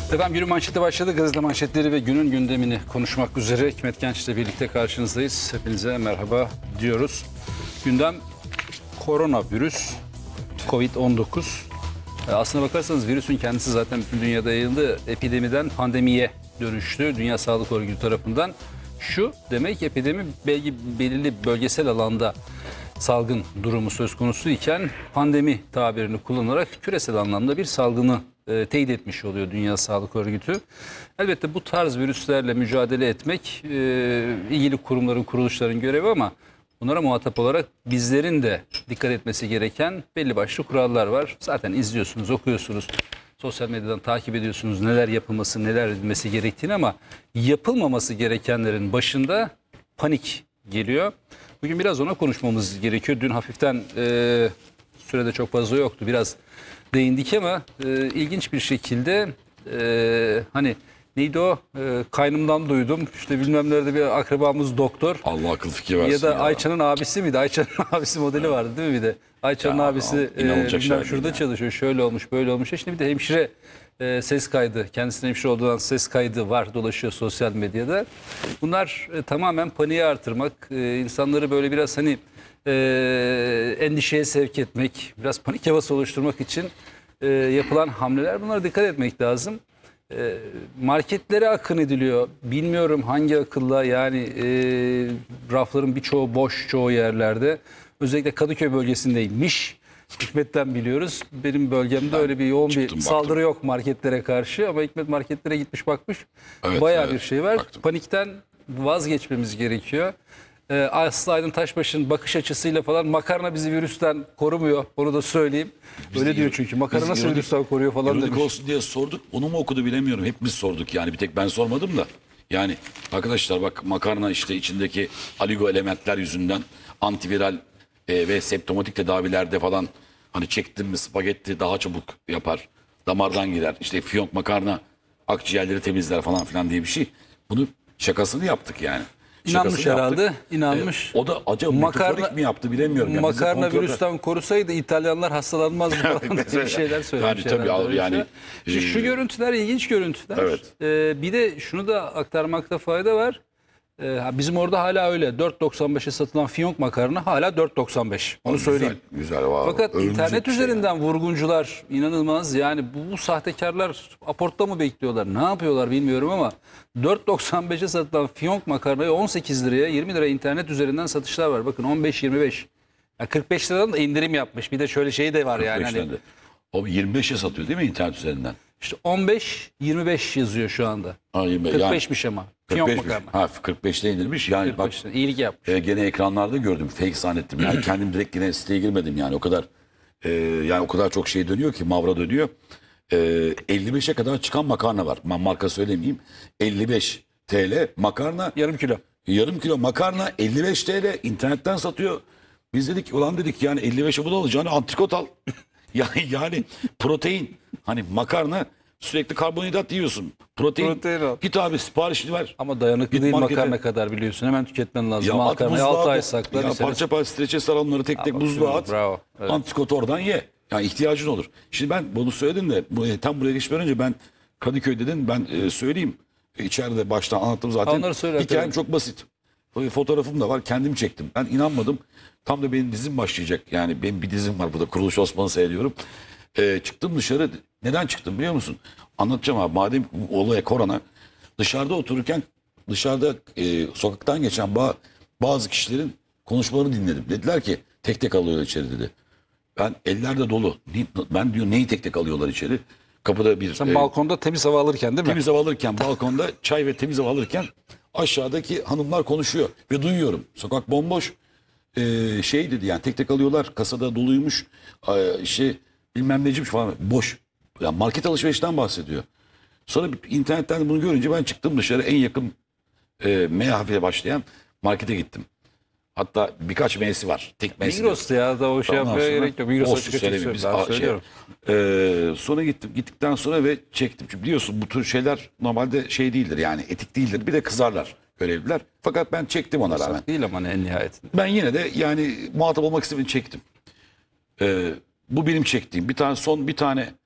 Efendim günün manşeti başladı. Gazete manşetleri ve günün gündemini konuşmak üzere Hikmet Genç ile birlikte karşınızdayız. Hepinize merhaba diyoruz. Gündem koronavirüs, Covid-19. Aslına bakarsanız virüsün kendisi zaten bütün dünyada yayıldı. Epidemiden pandemiye dönüştü Dünya Sağlık Örgütü tarafından. Şu demek epidemi belirli bölgesel alanda salgın durumu söz konusu iken pandemi tabirini kullanarak küresel anlamda bir salgını teyit etmiş oluyor Dünya Sağlık Örgütü. Elbette bu tarz virüslerle mücadele etmek ilgili kurumların, kuruluşların görevi ama bunlara muhatap olarak bizlerin de dikkat etmesi gereken belli başlı kurallar var. Zaten izliyorsunuz, okuyorsunuz, sosyal medyadan takip ediyorsunuz neler yapılması, neler edilmesi gerektiğini ama yapılmaması gerekenlerin başında panik geliyor. Bugün biraz ona konuşmamız gerekiyor. Dün hafiften sürede çok fazla yoktu. Biraz değindik ama ilginç bir şekilde hani neydi o? Kaynımdan duydum. İşte bilmem nerede bir akrabamız doktor. Allah akıl fikir versin. Ya da Ayça'nın abisi miydi? Ayça'nın abisi modeli vardı değil mi bir de? Ayça'nın abisi bilmem şurada çalışıyor. Şöyle olmuş, böyle olmuş. Şimdi bir de hemşire ses kaydı. Kendisinin hemşire olduğundan ses kaydı var. Dolaşıyor sosyal medyada. Bunlar tamamen paniğe artırmak. İnsanları böyle biraz hani endişeye sevk etmek, biraz panik havası oluşturmak için yapılan hamleler. Bunlara dikkat etmek lazım. Marketlere akın ediliyor. Bilmiyorum hangi akılla yani rafların birçoğu boş çoğu yerlerde. Özellikle Kadıköy bölgesindeymiş. Hikmet'ten biliyoruz. Benim bölgemde öyle bir yoğun bir saldırı yok marketlere karşı ama Hikmet marketlere gitmiş bakmış. Evet, bayağı bir şey var. Baktım. Panikten vazgeçmemiz gerekiyor. Aslı Aydın Taşbaş'ın bakış açısıyla falan makarna bizi virüsten korumuyor. Onu da söyleyeyim. Öyle diyor çünkü. Makarna nasıl virüsten koruyor falan demiş. olsun diye sorduk. Onu mu okudu bilemiyorum. Hepimiz sorduk yani. Bir tek ben sormadım da. Yani arkadaşlar bak makarna işte içindeki oligo elementler yüzünden antiviral ve septomatik tedavilerde falan hani çektin mi spagetti daha çabuk yapar. Damardan gider. İşte fiyonk makarna akciğerleri temizler falan filan diye bir şey. Bunu şakasını yaptık yani. İnanmış herhalde. İnanmış. O da acaba metaforik mi yaptı bilemiyorum. Yani makarna virüsten korusaydı İtalyanlar hastalanmazdı falan bir şeyler söylemiş. Yani tabii yani. Şu görüntüler ilginç görüntüler. Evet. Bir de şunu da aktarmakta fayda var. Bizim orada hala öyle 4.95'e satılan fiyonk makarna hala 4.95. Onu söyleyeyim. Güzel. Wow. Fakat internet üzerinden vurguncular inanılmaz. Yani bu sahtekarlar aportta mı bekliyorlar? Ne yapıyorlar bilmiyorum ama 4.95'e satılan fiyonk makarnayı 18 liraya 20 liraya internet üzerinden satışlar var. Bakın 15-25. 45 liradan da indirim yapmış. Bir de şöyle şey de var yani. Hani, o 25'e satıyor değil mi internet üzerinden? İşte 15-25 yazıyor şu anda. 45'miş ama. 45'te indirmiş. Yani 45'te, bak iyilik yapmış. Gene ekranlarda gördüm. Fake zannettim. Yani kendim direkt yine siteye girmedim yani. O kadar yani o kadar çok şey dönüyor ki mavra dönüyor. 55'e kadar çıkan makarna var. Ben marka söylemeyeyim. 55 TL makarna. Yarım kilo. Yarım kilo makarna 55 TL internetten satıyor. Biz dedik ulan dedik yani 55'e bu da alacağını antrikot al. yani protein hani makarna sürekli karbonhidrat yiyorsun. Protein git abi siparişini ver. Ama dayanıklı git değil markete. Makarna kadar biliyorsun. Hemen tüketmen lazım. Makarnayı 6 ay saklar. Ya parça parça streçe sar onları tek tek buzluğa at. Bravo. Evet. Antrikot oradan ye. Yani ihtiyacın olur. Şimdi ben bunu söyledim de tam buraya geçmeden önce ben Kadıköy dedim ben söyleyeyim. İçeride baştan anlattım zaten. Hikayem çok basit. Fotoğrafım da var. Kendim çektim. Ben inanmadım. Tam da benim dizim başlayacak. Yani benim bir dizim var burada. Kuruluş Osman'ı seyrediyorum. Çıktım dışarı. Neden çıktım biliyor musun? Anlatacağım abi. Madem olaya korona. Dışarıda otururken dışarıda sokaktan geçen bazı kişilerin konuşmalarını dinledim. Dediler ki tek tek alıyorlar içeri dedi. Ben ellerde dolu. Ben diyor neyi tek tek alıyorlar içeri? Kapıda bir... Sen balkonda temiz hava alırken değil mi? Temiz hava alırken balkonda çay ve temiz hava alırken aşağıdaki hanımlar konuşuyor. Ve duyuyorum. Sokak bomboş. Şey dedi yani tek tek alıyorlar. Kasada doluymuş. Bilmem neciymiş falan. Boş. Yani market alışverişten bahsediyor. Sonra internetten bunu görünce ben çıktım dışarı en yakın M harfiyle başlayan markete gittim. Hatta birkaç M'si var. Tek M'si. Migros'ta ya da o şey yapmaya gerek yok. Migros'a söylüyorum. Sonra gittikten sonra ve çektim. Çünkü biliyorsun bu tür şeyler normalde şey değildir yani etik değildir. Bir de kızarlar görevliler. Fakat ben çektim ona rağmen. Değil ama en nihayetinde. Ben yine de yani muhatap olmak istedim çektim. Bu benim çektiğim. Bir tane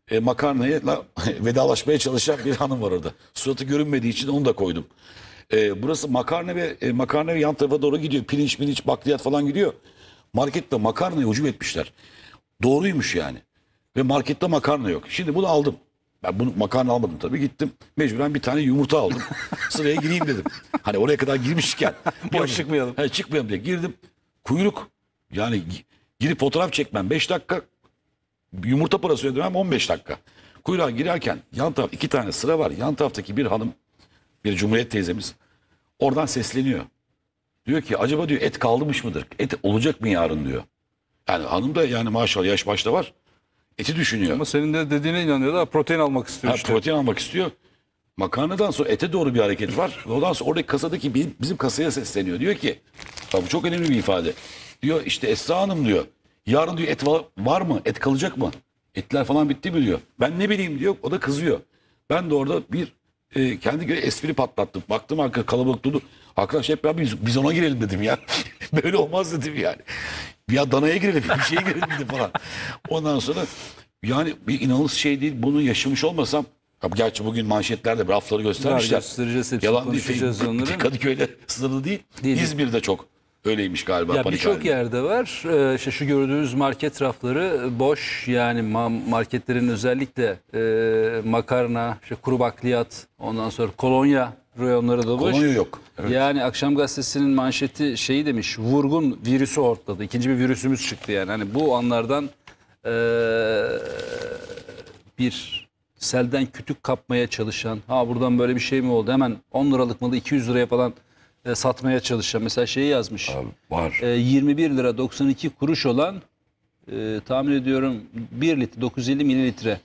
makarnayla vedalaşmaya çalışan bir hanım var orada. Suratı görünmediği için onu da koydum. Burası makarna ve yan tarafa doğru gidiyor. Pirinç, bakliyat falan gidiyor. Markette makarnayı ucum etmişler. Doğruymuş yani. Ve markette makarna yok. Şimdi bunu aldım. Ben bunu makarna almadım tabii. Gittim mecburen bir tane yumurta aldım. Sıraya gireyim dedim. Hani oraya kadar girmişken. Boş çıkmayalım. Çıkmayalım diye girdim. Kuyruk. Yani girip fotoğraf çekmem 5 dakika. Yumurta parası ödemem 15 dakika. Kuyruğa girerken yan taraf 2 tane sıra var. Yan taraftaki bir hanım, bir Cumhuriyet teyzemiz oradan sesleniyor. Diyor ki acaba diyor et kalmış mıdır? Et olacak mı yarın diyor. Yani hanım da yani maşallah yaş başta var. Eti düşünüyor. Ama senin de dediğine inanıyor da protein almak istiyor işte. Protein almak istiyor. Makarnadan sonra ete doğru bir hareket var. Ondan sonra oradaki kasadaki bizim kasaya sesleniyor. Diyor ki bu çok önemli bir ifade. Diyor işte Esra Hanım diyor. Yarın diyor et var mı? Et kalacak mı? Etler falan bitti mi diyor. Ben ne bileyim diyor. O da kızıyor. Ben de orada bir kendi göre espri patlattım. Baktım arka kalabalık durdu. Arkadaş hep beraber biz ona girelim dedim ya. Böyle olmaz dedim yani. Ya danaya girelim, bir şeye girelim dedim falan. Ondan sonra yani bir inanılmaz şey değil. Bunu yaşamış olmasam, gerçi bugün manşetlerde rafları göstermişler. Yalan değil. Kadıköy'de sınırlı değil. İzmir'de çok öyleymiş galiba. Ya birçok yerde var. İşte şu gördüğünüz market rafları boş. Yani marketlerin özellikle makarna, işte kuru bakliyat, ondan sonra kolonya reyonları da boş. Kolonya yok. Evet. Yani Akşam Gazetesi'nin manşeti şeyi demiş. Vurgun virüsü ortladı. İkinci bir virüsümüz çıktı yani. Hani bu anlardan bir selden kütük kapmaya çalışan, buradan böyle bir şey mi oldu? Hemen 10 liralık malı 200 liraya falan satmaya çalışan. Mesela şeyi yazmış. Abi, var. 21 lira 92 kuruş olan tahmin ediyorum 1 litre 950 mililitre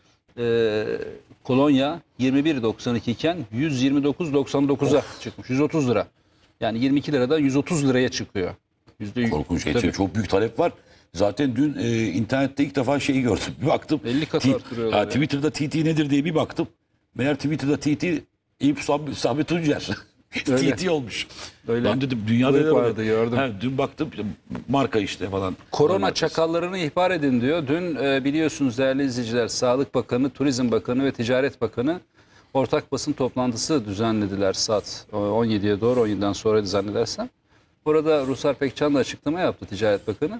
kolonya 21.92 iken 129.99'a çıkmış. 130 lira. Yani 22 liradan 130 liraya çıkıyor. Korkunç. Çok büyük talep var. Zaten dün internette ilk defa şeyi gördüm. Bir baktım. 50 kat arttırıyorlar. Twitter'da TT nedir diye bir baktım. Meğer Twitter'da TT Eyüp Sabri Tuncer. TT olmuş. Öyle. Ben dedim dünyada ne vardı gördüm. Dün baktım marka işte falan. Korona çakallarını ihbar edin diyor. Dün biliyorsunuz değerli izleyiciler, Sağlık Bakanı, Turizm Bakanı ve Ticaret Bakanı ortak basın toplantısı düzenlediler saat 17'ye doğru, 17'den sonra zannedersem. Burada Ruslar Pekcan da açıklama yaptı, Ticaret Bakanı.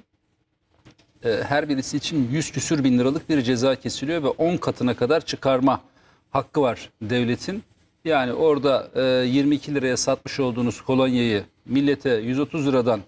Her birisi için 100 küsür bin liralık bir ceza kesiliyor ve 10 katına kadar çıkarma hakkı var devletin. Yani orada 22 liraya satmış olduğunuz kolonyayı millete 130 liradan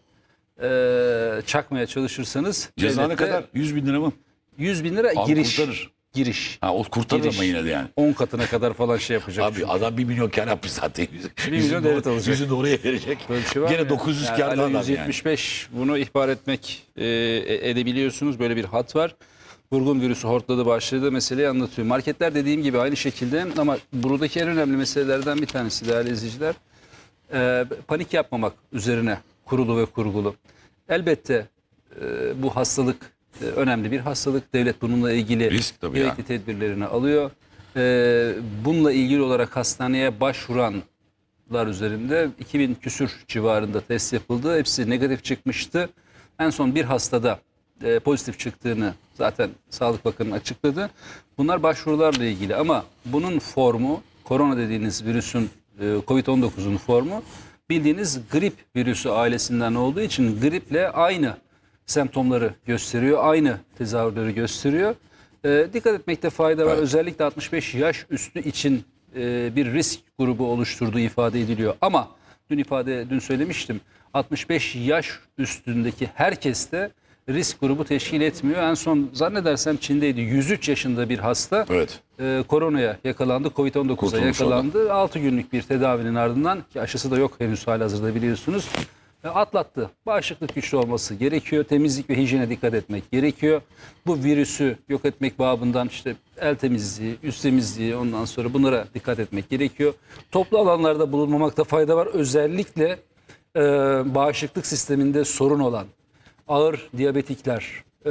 çakmaya çalışırsanız ceza ne kadar? 100 bin lira mı? 100 bin lira giriş. Kurtarır. Giriş. O kurtarır ama yine de yani. 10 katına kadar falan şey yapacak. Abi adam 1 milyon kar yapmış zaten. 1 milyon devlet alacak. Yüzünü oraya verecek. Böyle bir şey var gene ya. 900 yani kardan adam 175 yani. Bunu ihbar etmek edebiliyorsunuz. Böyle bir hat var. Vurgun virüsü hortladı başlığı meseleyi anlatıyor. Marketler dediğim gibi aynı şekilde, ama buradaki en önemli meselelerden bir tanesi değerli izleyiciler, panik yapmamak üzerine kurulu ve kurgulu. Elbette bu hastalık önemli bir hastalık. Devlet bununla ilgili gerekli tedbirlerini alıyor. Bununla ilgili olarak hastaneye başvuranlar üzerinde 2000 küsür civarında test yapıldı. Hepsi negatif çıkmıştı. En son bir hastada pozitif çıktığını zaten Sağlık Bakanı açıkladı. Bunlar başvurularla ilgili, ama bunun formu, korona dediğiniz virüsün, Covid-19'un formu bildiğiniz grip virüsü ailesinden olduğu için griple aynı semptomları gösteriyor, aynı tezahürleri gösteriyor. Dikkat etmekte fayda var. Evet. Özellikle 65 yaş üstü için bir risk grubu oluşturduğu ifade ediliyor. Ama dün söylemiştim, 65 yaş üstündeki herkes de risk grubu teşkil etmiyor. En son zannedersem Çin'deydi. 103 yaşında bir hasta koronaya yakalandı. Covid-19'a yakalandı. 6 günlük bir tedavinin ardından, ki aşısı da yok henüz halihazırda biliyorsunuz, atlattı. Bağışıklık güçlü olması gerekiyor. Temizlik ve hijyene dikkat etmek gerekiyor. Bu virüsü yok etmek babından işte el temizliği, yüz temizliği, ondan sonra bunlara dikkat etmek gerekiyor. Toplu alanlarda bulunmamakta fayda var. Özellikle bağışıklık sisteminde sorun olan, ağır diyabetikler,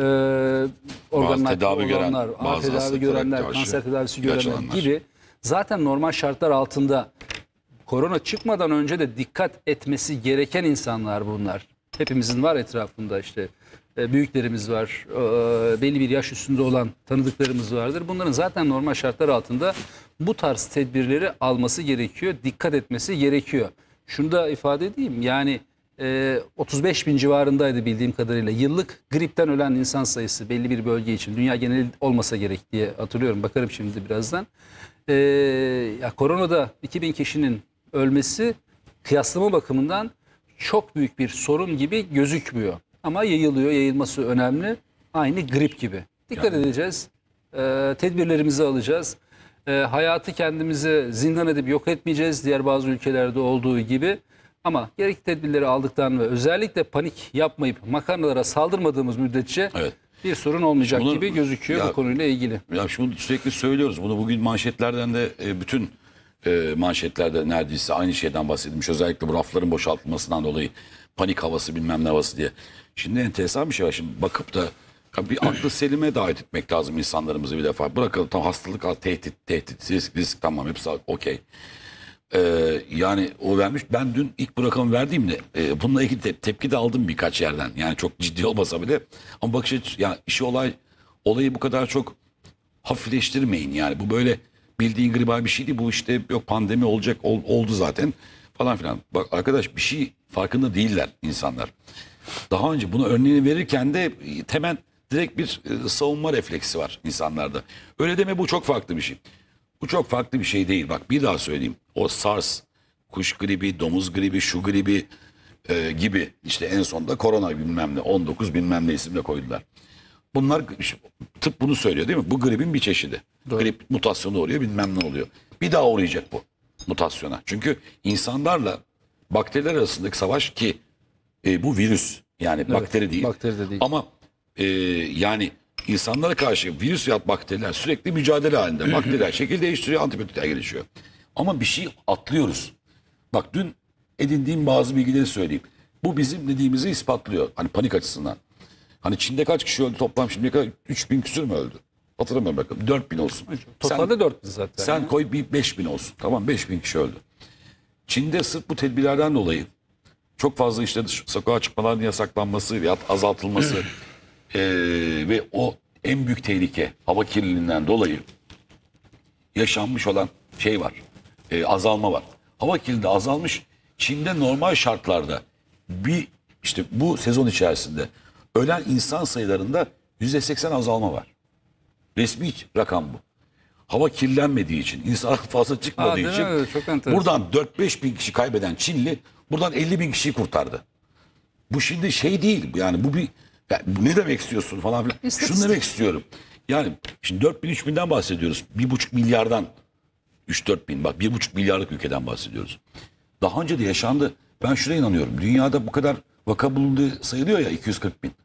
organ nakli olanlar, ağır tedavi görenler, kanser tedavisi görenler gibi zaten normal şartlar altında korona çıkmadan önce de dikkat etmesi gereken insanlar bunlar. Hepimizin var etrafında işte büyüklerimiz var, belli bir yaş üstünde olan tanıdıklarımız vardır. Bunların zaten normal şartlar altında bu tarz tedbirleri alması gerekiyor, dikkat etmesi gerekiyor. Şunu da ifade edeyim, yani 35 bin civarındaydı bildiğim kadarıyla yıllık gripten ölen insan sayısı belli bir bölge için. Dünya geneli olmasa gerek diye hatırlıyorum, bakarım şimdi birazdan. Ya koronada 2000 kişinin ölmesi kıyaslama bakımından çok büyük bir sorun gibi gözükmüyor. Ama yayılıyor, yayılması önemli. Aynı grip gibi. Dikkat edeceğiz, tedbirlerimizi alacağız. Hayatı kendimize zindan edip yok etmeyeceğiz diğer bazı ülkelerde olduğu gibi. Ama gerekli tedbirleri aldıktan ve özellikle panik yapmayıp makarnalara saldırmadığımız müddetçe bir sorun olmayacak gibi gözüküyor bu konuyla ilgili. Ya şunu sürekli söylüyoruz. Bunu bugün manşetlerden de bütün manşetlerde neredeyse aynı şeyden bahsedilmiş. Özellikle bu rafların boşaltılmasından dolayı panik havası bilmem ne havası diye. Şimdi enteresan bir şey var. Şimdi bakıp da bir aklı selime davet etmek lazım insanlarımızı bir defa. Bırakalım tam hastalık, tehdit, risk tamam hepsi okey. Yani o vermiş. Ben dün ilk bu rakamı verdiğimde bununla ilgili tepki de aldım birkaç yerden. Yani çok ciddi olmasa bile. Ama bakış açısı, yani olayı bu kadar çok hafifleştirmeyin. Yani bu böyle bildiğin gribal bir şey değil. Bu işte yok pandemi olacak oldu zaten falan filan. Bak arkadaş bir şey farkında değiller insanlar. Daha önce buna örneğini verirken de temel direkt bir savunma refleksi var insanlarda. Öyle deme, bu çok farklı bir şey. Bu çok farklı bir şey değil. Bak bir daha söyleyeyim. O SARS, kuş gribi, domuz gribi, şu gribi gibi işte en sonunda korona bilmem ne 19 bilmem ne isimle koydular. Bunlar tıp bunu söylüyor değil mi? Bu gribin bir çeşidi. Doğru. Grip mutasyonu oluyor bilmem ne oluyor. Bir daha uğrayacak bu mutasyona. Çünkü insanlarla bakteriler arasındaki savaş ki bu virüs yani evet, bakteri değil. Bakteri de değil. Ama yani insanlara karşı virüs ya bakteriler sürekli mücadele halinde. Bakteriler şekil değiştiriyor, antibiyotikler gelişiyor. Ama bir şey atlıyoruz. Bak dün edindiğim bazı bilgileri söyleyeyim. Bu bizim dediğimizi ispatlıyor. Hani panik açısından. Hani Çin'de kaç kişi öldü toplam şimdiye kadar? 3000 küsür mü öldü? Hatırlamıyorum bakalım. 4000 olsun. Totalde 4000 zaten. Sen yani koy bir 5000 olsun. Tamam 5000 kişi öldü. Çin'de sırf bu tedbirlerden dolayı çok fazla işte sokağa çıkmaların yasaklanması veya azaltılması ve o en büyük tehlike hava kirliliğinden dolayı yaşanmış olan şey var. Azalma var. Hava kirliliği azalmış. Çin'de normal şartlarda işte bu sezon içerisinde ölen insan sayılarında %80 azalma var. Resmi rakam bu. Hava kirlenmediği için, insanlar fazla çıkmadığı için buradan 4-5 bin kişi kaybeden Çinli buradan 50 bin kişiyi kurtardı. Bu şimdi şey değil yani bu bir yani ne demek istiyorsun falan filan. Şunu demek istiyorum. Yani şimdi 4 bin 3 binden bahsediyoruz. 1,5 milyardan 3-4 bin bak 1,5 milyarlık ülkeden bahsediyoruz. Daha önce de yaşandı. Ben şuna inanıyorum. Dünyada bu kadar vaka bulunduğu sayılıyor ya 240 bin.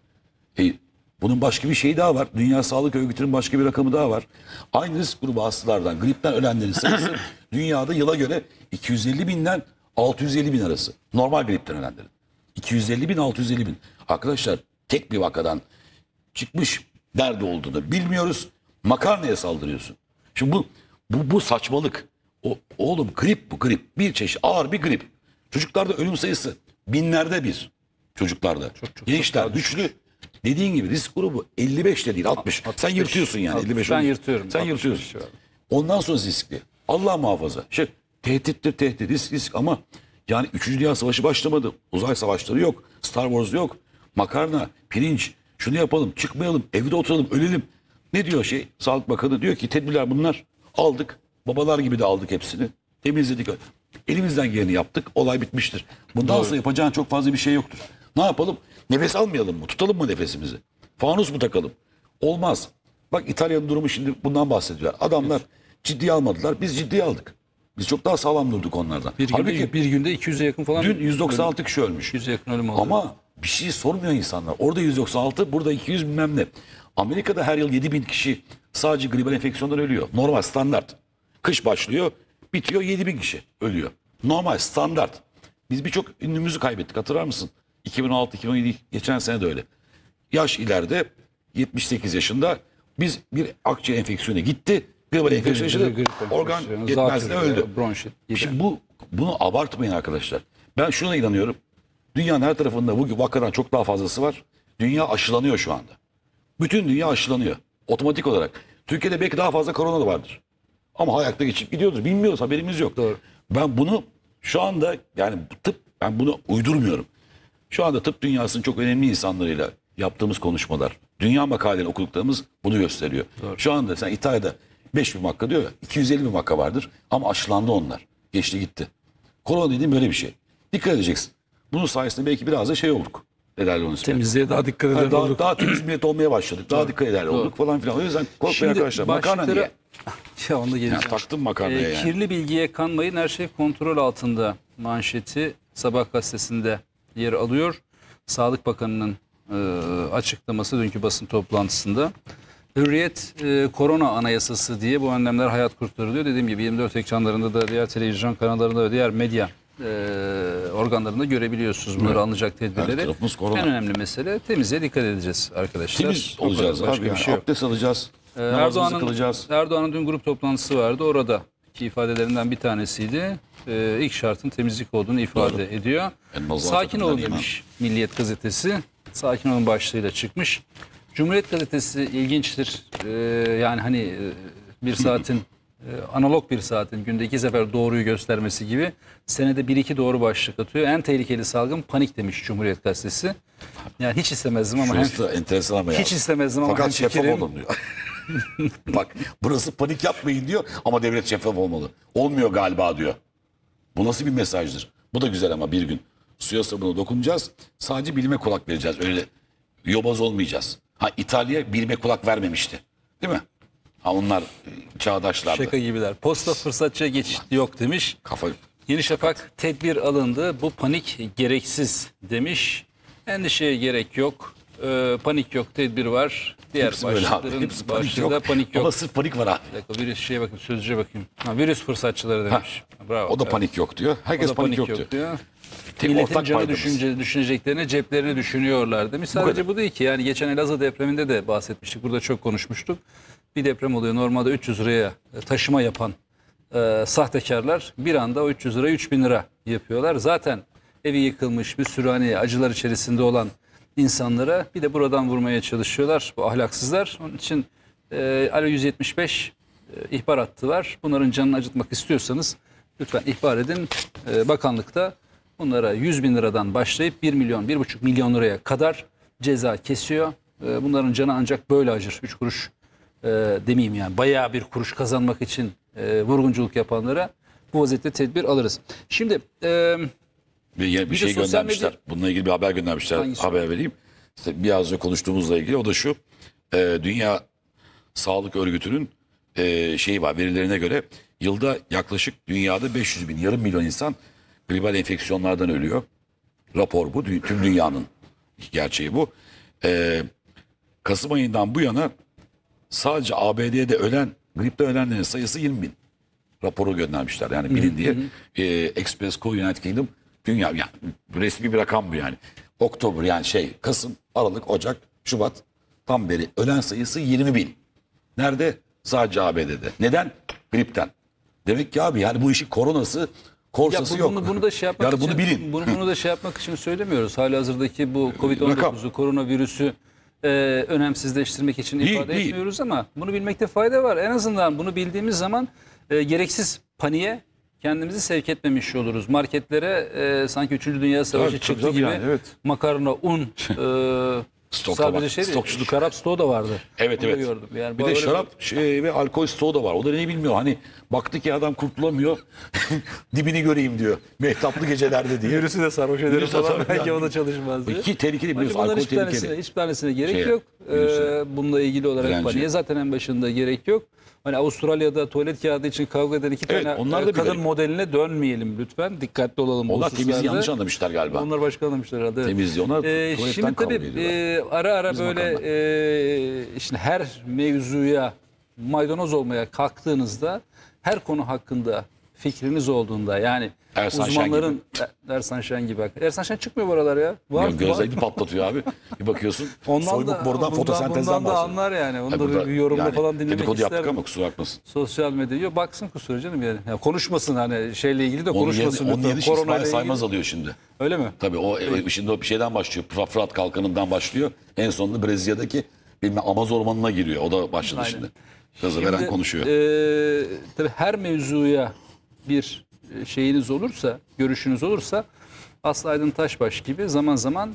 Bunun başka bir şeyi daha var. Dünya Sağlık Örgütü'nün başka bir rakamı daha var. Aynı risk grubu hastalardan gripten ölenlerin sayısı dünyada yıla göre 250 binden 650 bin arası. Normal gripten ölenlerin. 250 bin 650 bin. Arkadaşlar tek bir vakadan çıkmış nerede olduğunu bilmiyoruz. Makarnaya saldırıyorsun. Şimdi bu saçmalık. Oğlum grip bu grip. Bir çeşit ağır bir grip. Çocuklarda ölüm sayısı binlerde bir. Çocuklarda. Gençler güçlü. Dediğin gibi risk grubu 55 de değil 60. 65. Sen yırtıyorsun yani 55. Ben yırtıyorum. Sen yırtıyorsun. Ondan sonra riskli. Allah muhafaza. Tehdittir tehdit risk ama yani 3. Dünya Savaşı başlamadı. Uzay savaşları yok. Star Wars yok. Makarna, pirinç, şunu yapalım, çıkmayalım, evde oturalım, ölelim. Ne diyor Sağlık Bakanı? Diyor ki tedbirler bunlar. Aldık. Babalar gibi de aldık hepsini. Temizledik. Elimizden geleni yaptık. Olay bitmiştir. Bundan sonra yapacağın çok fazla bir şey yoktur. Ne yapalım? Nefes almayalım mı? Tutalım mı nefesimizi? Fanus mu takalım? Olmaz. Bak İtalya'nın durumu şimdi bundan bahsediyorlar. Adamlar ciddiye almadılar. Biz ciddiye aldık. Biz çok daha sağlam durduk onlardan. Bir günde 200'e yakın falan. Dün 196 kişi ölmüş. 100'e yakın ölüm oldu. Ama bir şey sormuyor insanlar. Orada 196, burada 200 bilmem ne. Amerika'da her yıl 7.000 kişi sadece gribal enfeksiyondan ölüyor. Normal, standart. Kış başlıyor, bitiyor 7.000 kişi ölüyor. Normal, standart. Biz birçok ünlümüzü kaybettik, hatırlar mısın? 2016-2017 geçen sene de öyle. Yaş ileride 78 yaşında biz bir akciğer enfeksiyonu gitti. Gribal enfeksiyon yaşadı. Organ yetmezliğine öldü. Şimdi bunu abartmayın arkadaşlar. Ben şuna inanıyorum. Dünyanın her tarafında bu vakadan çok daha fazlası var. Dünya aşılanıyor şu anda. Bütün dünya aşılanıyor. Otomatik olarak. Türkiye'de belki daha fazla korona da vardır. Ama ayakta geçip gidiyordur. Bilmiyoruz, haberimiz yok. Doğru. Ben bunu şu anda yani ben bunu uydurmuyorum. Şu anda tıp dünyasının çok önemli insanlarıyla yaptığımız konuşmalar, dünya makalelerini okuduklarımız bunu gösteriyor. Doğru. Şu anda sen İtalya'da 5.000 vaka diyor ya, 250.000 vaka vardır ama aşılandı onlar. Geçti gitti. Korona dediğim böyle bir şey. Dikkat edeceksin. Bunun sayesinde belki biraz da şey olduk. Temizliğe daha dikkat eder olduk. Daha temiz millet olmaya başladık. Daha dikkat eder olduk falan filan. O yüzden korkmayın arkadaşlar. Makarna niye? Ya onu da geleceğim. Yani taktım makarnaya yani. Kirli bilgiye kanmayın, her şey kontrol altında manşeti Sabah gazetesinde yer alıyor. Sağlık Bakanı'nın açıklaması dünkü basın toplantısında. Hürriyet korona anayasası diye bu önlemler hayat kurtarılıyor. Dediğim gibi 24 ekranlarında da, diğer televizyon kanallarında ve diğer medya organlarında görebiliyorsunuz bunları, alınacak tedbirleri. En önemli mesele temizliğe dikkat edeceğiz arkadaşlar. Temiz olacağız abi. Yani. Şey abdest alacağız. Erdoğan'ın dün grup toplantısı vardı. Orada ki ifadelerinden bir tanesiydi. İlk şartın temizlik olduğunu ifade ediyor. Sakin olun demiş Milliyet gazetesi. Sakin olun başlığıyla çıkmış. Cumhuriyet gazetesi ilginçtir. Yani hani bir saatin analog bir saatin günde 2 sefer doğruyu göstermesi gibi senede 1-2 doğru başlık atıyor. En tehlikeli salgın panik demiş Cumhuriyet gazetesi. Yani hiç istemezdim ama enteresan ama hiç istemezdim ama fakat şeffaf olun diyor. Bak burası panik yapmayın diyor ama devlet şeffaf olmalı. Olmuyor galiba diyor. Bu nasıl bir mesajdır? Bu da güzel ama bir gün suya sabuna dokunacağız. Sadece bilime kulak vereceğiz. Öyle yobaz olmayacağız. İtalya bilime kulak vermemişti. Değil mi? Onlar çağdaşlardı. Şaka gibiler. Posta fırsatçıya geçiş yok demiş. Yeni Şafak tedbir alındı. Bu panik gereksiz demiş. Endişeye gerek yok. Panik yok, tedbir var. Diğer başlıkların başlığında panik yok. Ama sırf panik var abi. Bir dakika, şeye bakayım, sözcüğe bakayım. Virüs fırsatçıları demiş. Bravo. O da panik yok diyor. Herkes panik yok diyor. Milletin canı düşüneceklerini, ceplerini düşünüyorlar demiş. Sadece bu değil ki. Yani geçen Elazığ depreminde de bahsetmiştik. Burada çok konuşmuştuk. Bir deprem oluyor. Normalde 300 liraya taşıma yapan sahtekarlar bir anda o 300 lirayı 3000 lira yapıyorlar. Zaten evi yıkılmış, bir sürü hani acılar içerisinde olan insanlara bir de buradan vurmaya çalışıyorlar. Bu ahlaksızlar. Onun için Alo 175 ihbar hattı var. Bunların canını acıtmak istiyorsanız lütfen ihbar edin. Bakanlıkta bunlara 100 bin liradan başlayıp 1 milyon, 1,5 milyon liraya kadar ceza kesiyor. Bunların canı ancak böyle acır. 3 kuruş demeyeyim yani. Bayağı bir kuruş kazanmak için vurgunculuk yapanlara bu vaziyette tedbir alırız. Şimdi bir şey göndermişler. Bununla ilgili bir haber göndermişler. Hangisi? Haber vereyim. İşte biraz önce konuştuğumuzla ilgili. O da şu. Dünya Sağlık Örgütü'nün şeyi var. Verilerine göre yılda yaklaşık dünyada 500 bin, yarım milyon insan gribal enfeksiyonlardan ölüyor. Rapor bu. Tüm dünyanın gerçeği bu. Kasım ayından bu yana sadece ABD'de gripte ölenlerin sayısı 20 bin. Raporu göndermişler yani bilin diye. Express Co. United Kingdom dünya yani resmi bir rakam bu yani. Oktober yani Kasım, Aralık, Ocak, Şubat tam beri ölen sayısı 20 bin. Nerede? Sadece ABD'de. Neden? Gripten. Demek ki abi yani bu işin korsası yok. Bunu da yapmak yani için, bunu bilin. Bunu da yapmak için söylemiyoruz. Halihazırdaki bu Covid-19'u, koronavirüsü önemsizleştirmek için ifade etmiyoruz ama bunu bilmekte fayda var. En azından bunu bildiğimiz zaman gereksiz paniğe kendimizi sevk etmemiş oluruz. Marketlere sanki 3. Dünya Savaşı çıktı gibi yani, makarna, un, sadece şarap stoğu da vardı. Evet. Gördüm. Yani bir de şarap ve alkol stoğu da var. O da ne bilmiyor. Hani baktı ki adam kurtulamıyor. Dibini göreyim diyor. Mehtaplı gecelerde diye. Virüsü de sarhoş ederim falan. Belki o da çalışmaz diye. Ki tehlikeli biliyorsun. Alkol tehlikeli. Hiçbir tanesine gerek yok. Bununla ilgili olarak paniğe zaten en başında gerek yok. Hani Avustralya'da tuvalet kağıdı için kavga eden 2 tane kadın modeline dönmeyelim lütfen. Dikkatli olalım. Onlar temizliği yanlış anlamışlar galiba. Onlar başka anlamışlar herhalde. Evet. Temizliği onlar tuvaletten şimdi tabii ara böyle işte her mevzuya maydanoz olmaya kalktığınızda her konu hakkında fikriniz olduğunda yani Ersan uzmanların Ersan Şen gibi. Ersan Şen çıkmıyor bu aralar ya. Var, gözlerini patlatıyor abi. Bir bakıyorsun soyluk borudan fotosentezden bahsediyor. Bundan da anlar yani. Onu da bir yorumda yani, falan dinlemek ister. yaptık ama kusura bakmasın. Sosyal medyaya baksın kusura canım yani. Yani konuşmasın hani şeyle ilgili de konuşmasın. Onun yeni İsmail Saymaz alıyor şimdi. Öyle mi? Tabii o şimdi o bir şeyden başlıyor. Fırat Kalkanı'ndan başlıyor. En sonunda Brezilya'daki Amazon ormanına giriyor. O da başladı Aynen. şimdi. Gazı veren konuşuyor. Tabii her mevzuya bir şeyiniz olursa, görüşünüz olursa Aslı Aydın Taşbaş gibi zaman zaman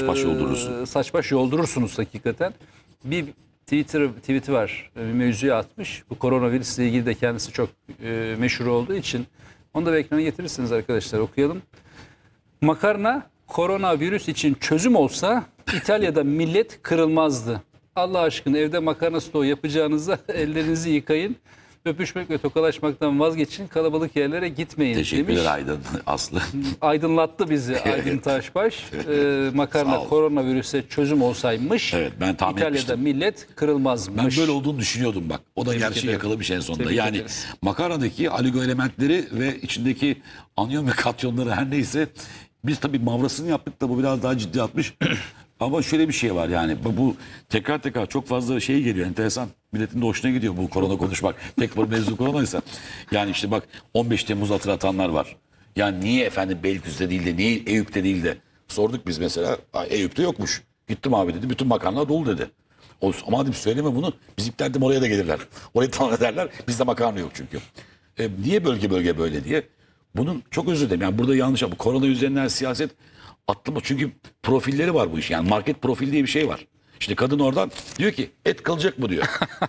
saç baş yoldurursunuz hakikaten. Bir tweet'i var. Bir mevzuya atmış. Bu koronavirüsle ilgili de kendisi çok meşhur olduğu için onu da bir ekrana getirirsiniz arkadaşlar, okuyalım. Makarna koronavirüs için çözüm olsa İtalya'da millet kırılmazdı. Allah aşkına evde makarna stoğu yapacağınıza ellerinizi yıkayın. Öpüşmek ve tokalaşmaktan vazgeçin. Kalabalık yerlere gitmeyin Teşekkürler demiş. Aydın Aslı. Aydınlattı bizi Aydın Taşbaş. Makarna koronavirüse çözüm olsaymış ben tahmin İtalya'da etmiştim. millet kırılmazmış. Ben böyle olduğunu düşünüyordum bak. O da gerçeği yakalamış en sonunda. Tebrik yani ederiz. makarnadaki oligo elementleri ve içindeki anyon ve katyonları her neyse biz tabii mavrasını yaptık da bu biraz daha ciddi atmış. Ama şöyle bir şey var yani bu tekrar çok fazla şey geliyor, enteresan. Milletin de hoşuna gidiyor bu korona konuşmak. Tek bir mevzu koronaysa. Yani işte bak 15 Temmuz hatırlatanlar var. Yani niye efendim Beylikdüzü'de değil de niye Eyüp'te değil de sorduk biz mesela. Eyüp'te yokmuş. Gittim abi dedi, bütün makarna dolu dedi. Ama dedim söyleme bunu, bizimkiler de oraya da gelirler. Orayı tamam ederler, bizde makarna yok çünkü. Niye bölge böyle diye. Bunun çok özür dilerim. Yani burada yanlış. Bu korona üzerinden siyaset atlıma. Çünkü profilleri var bu iş. Yani market profil diye bir şey var. İşte kadın oradan diyor ki et kalacak mı diyor.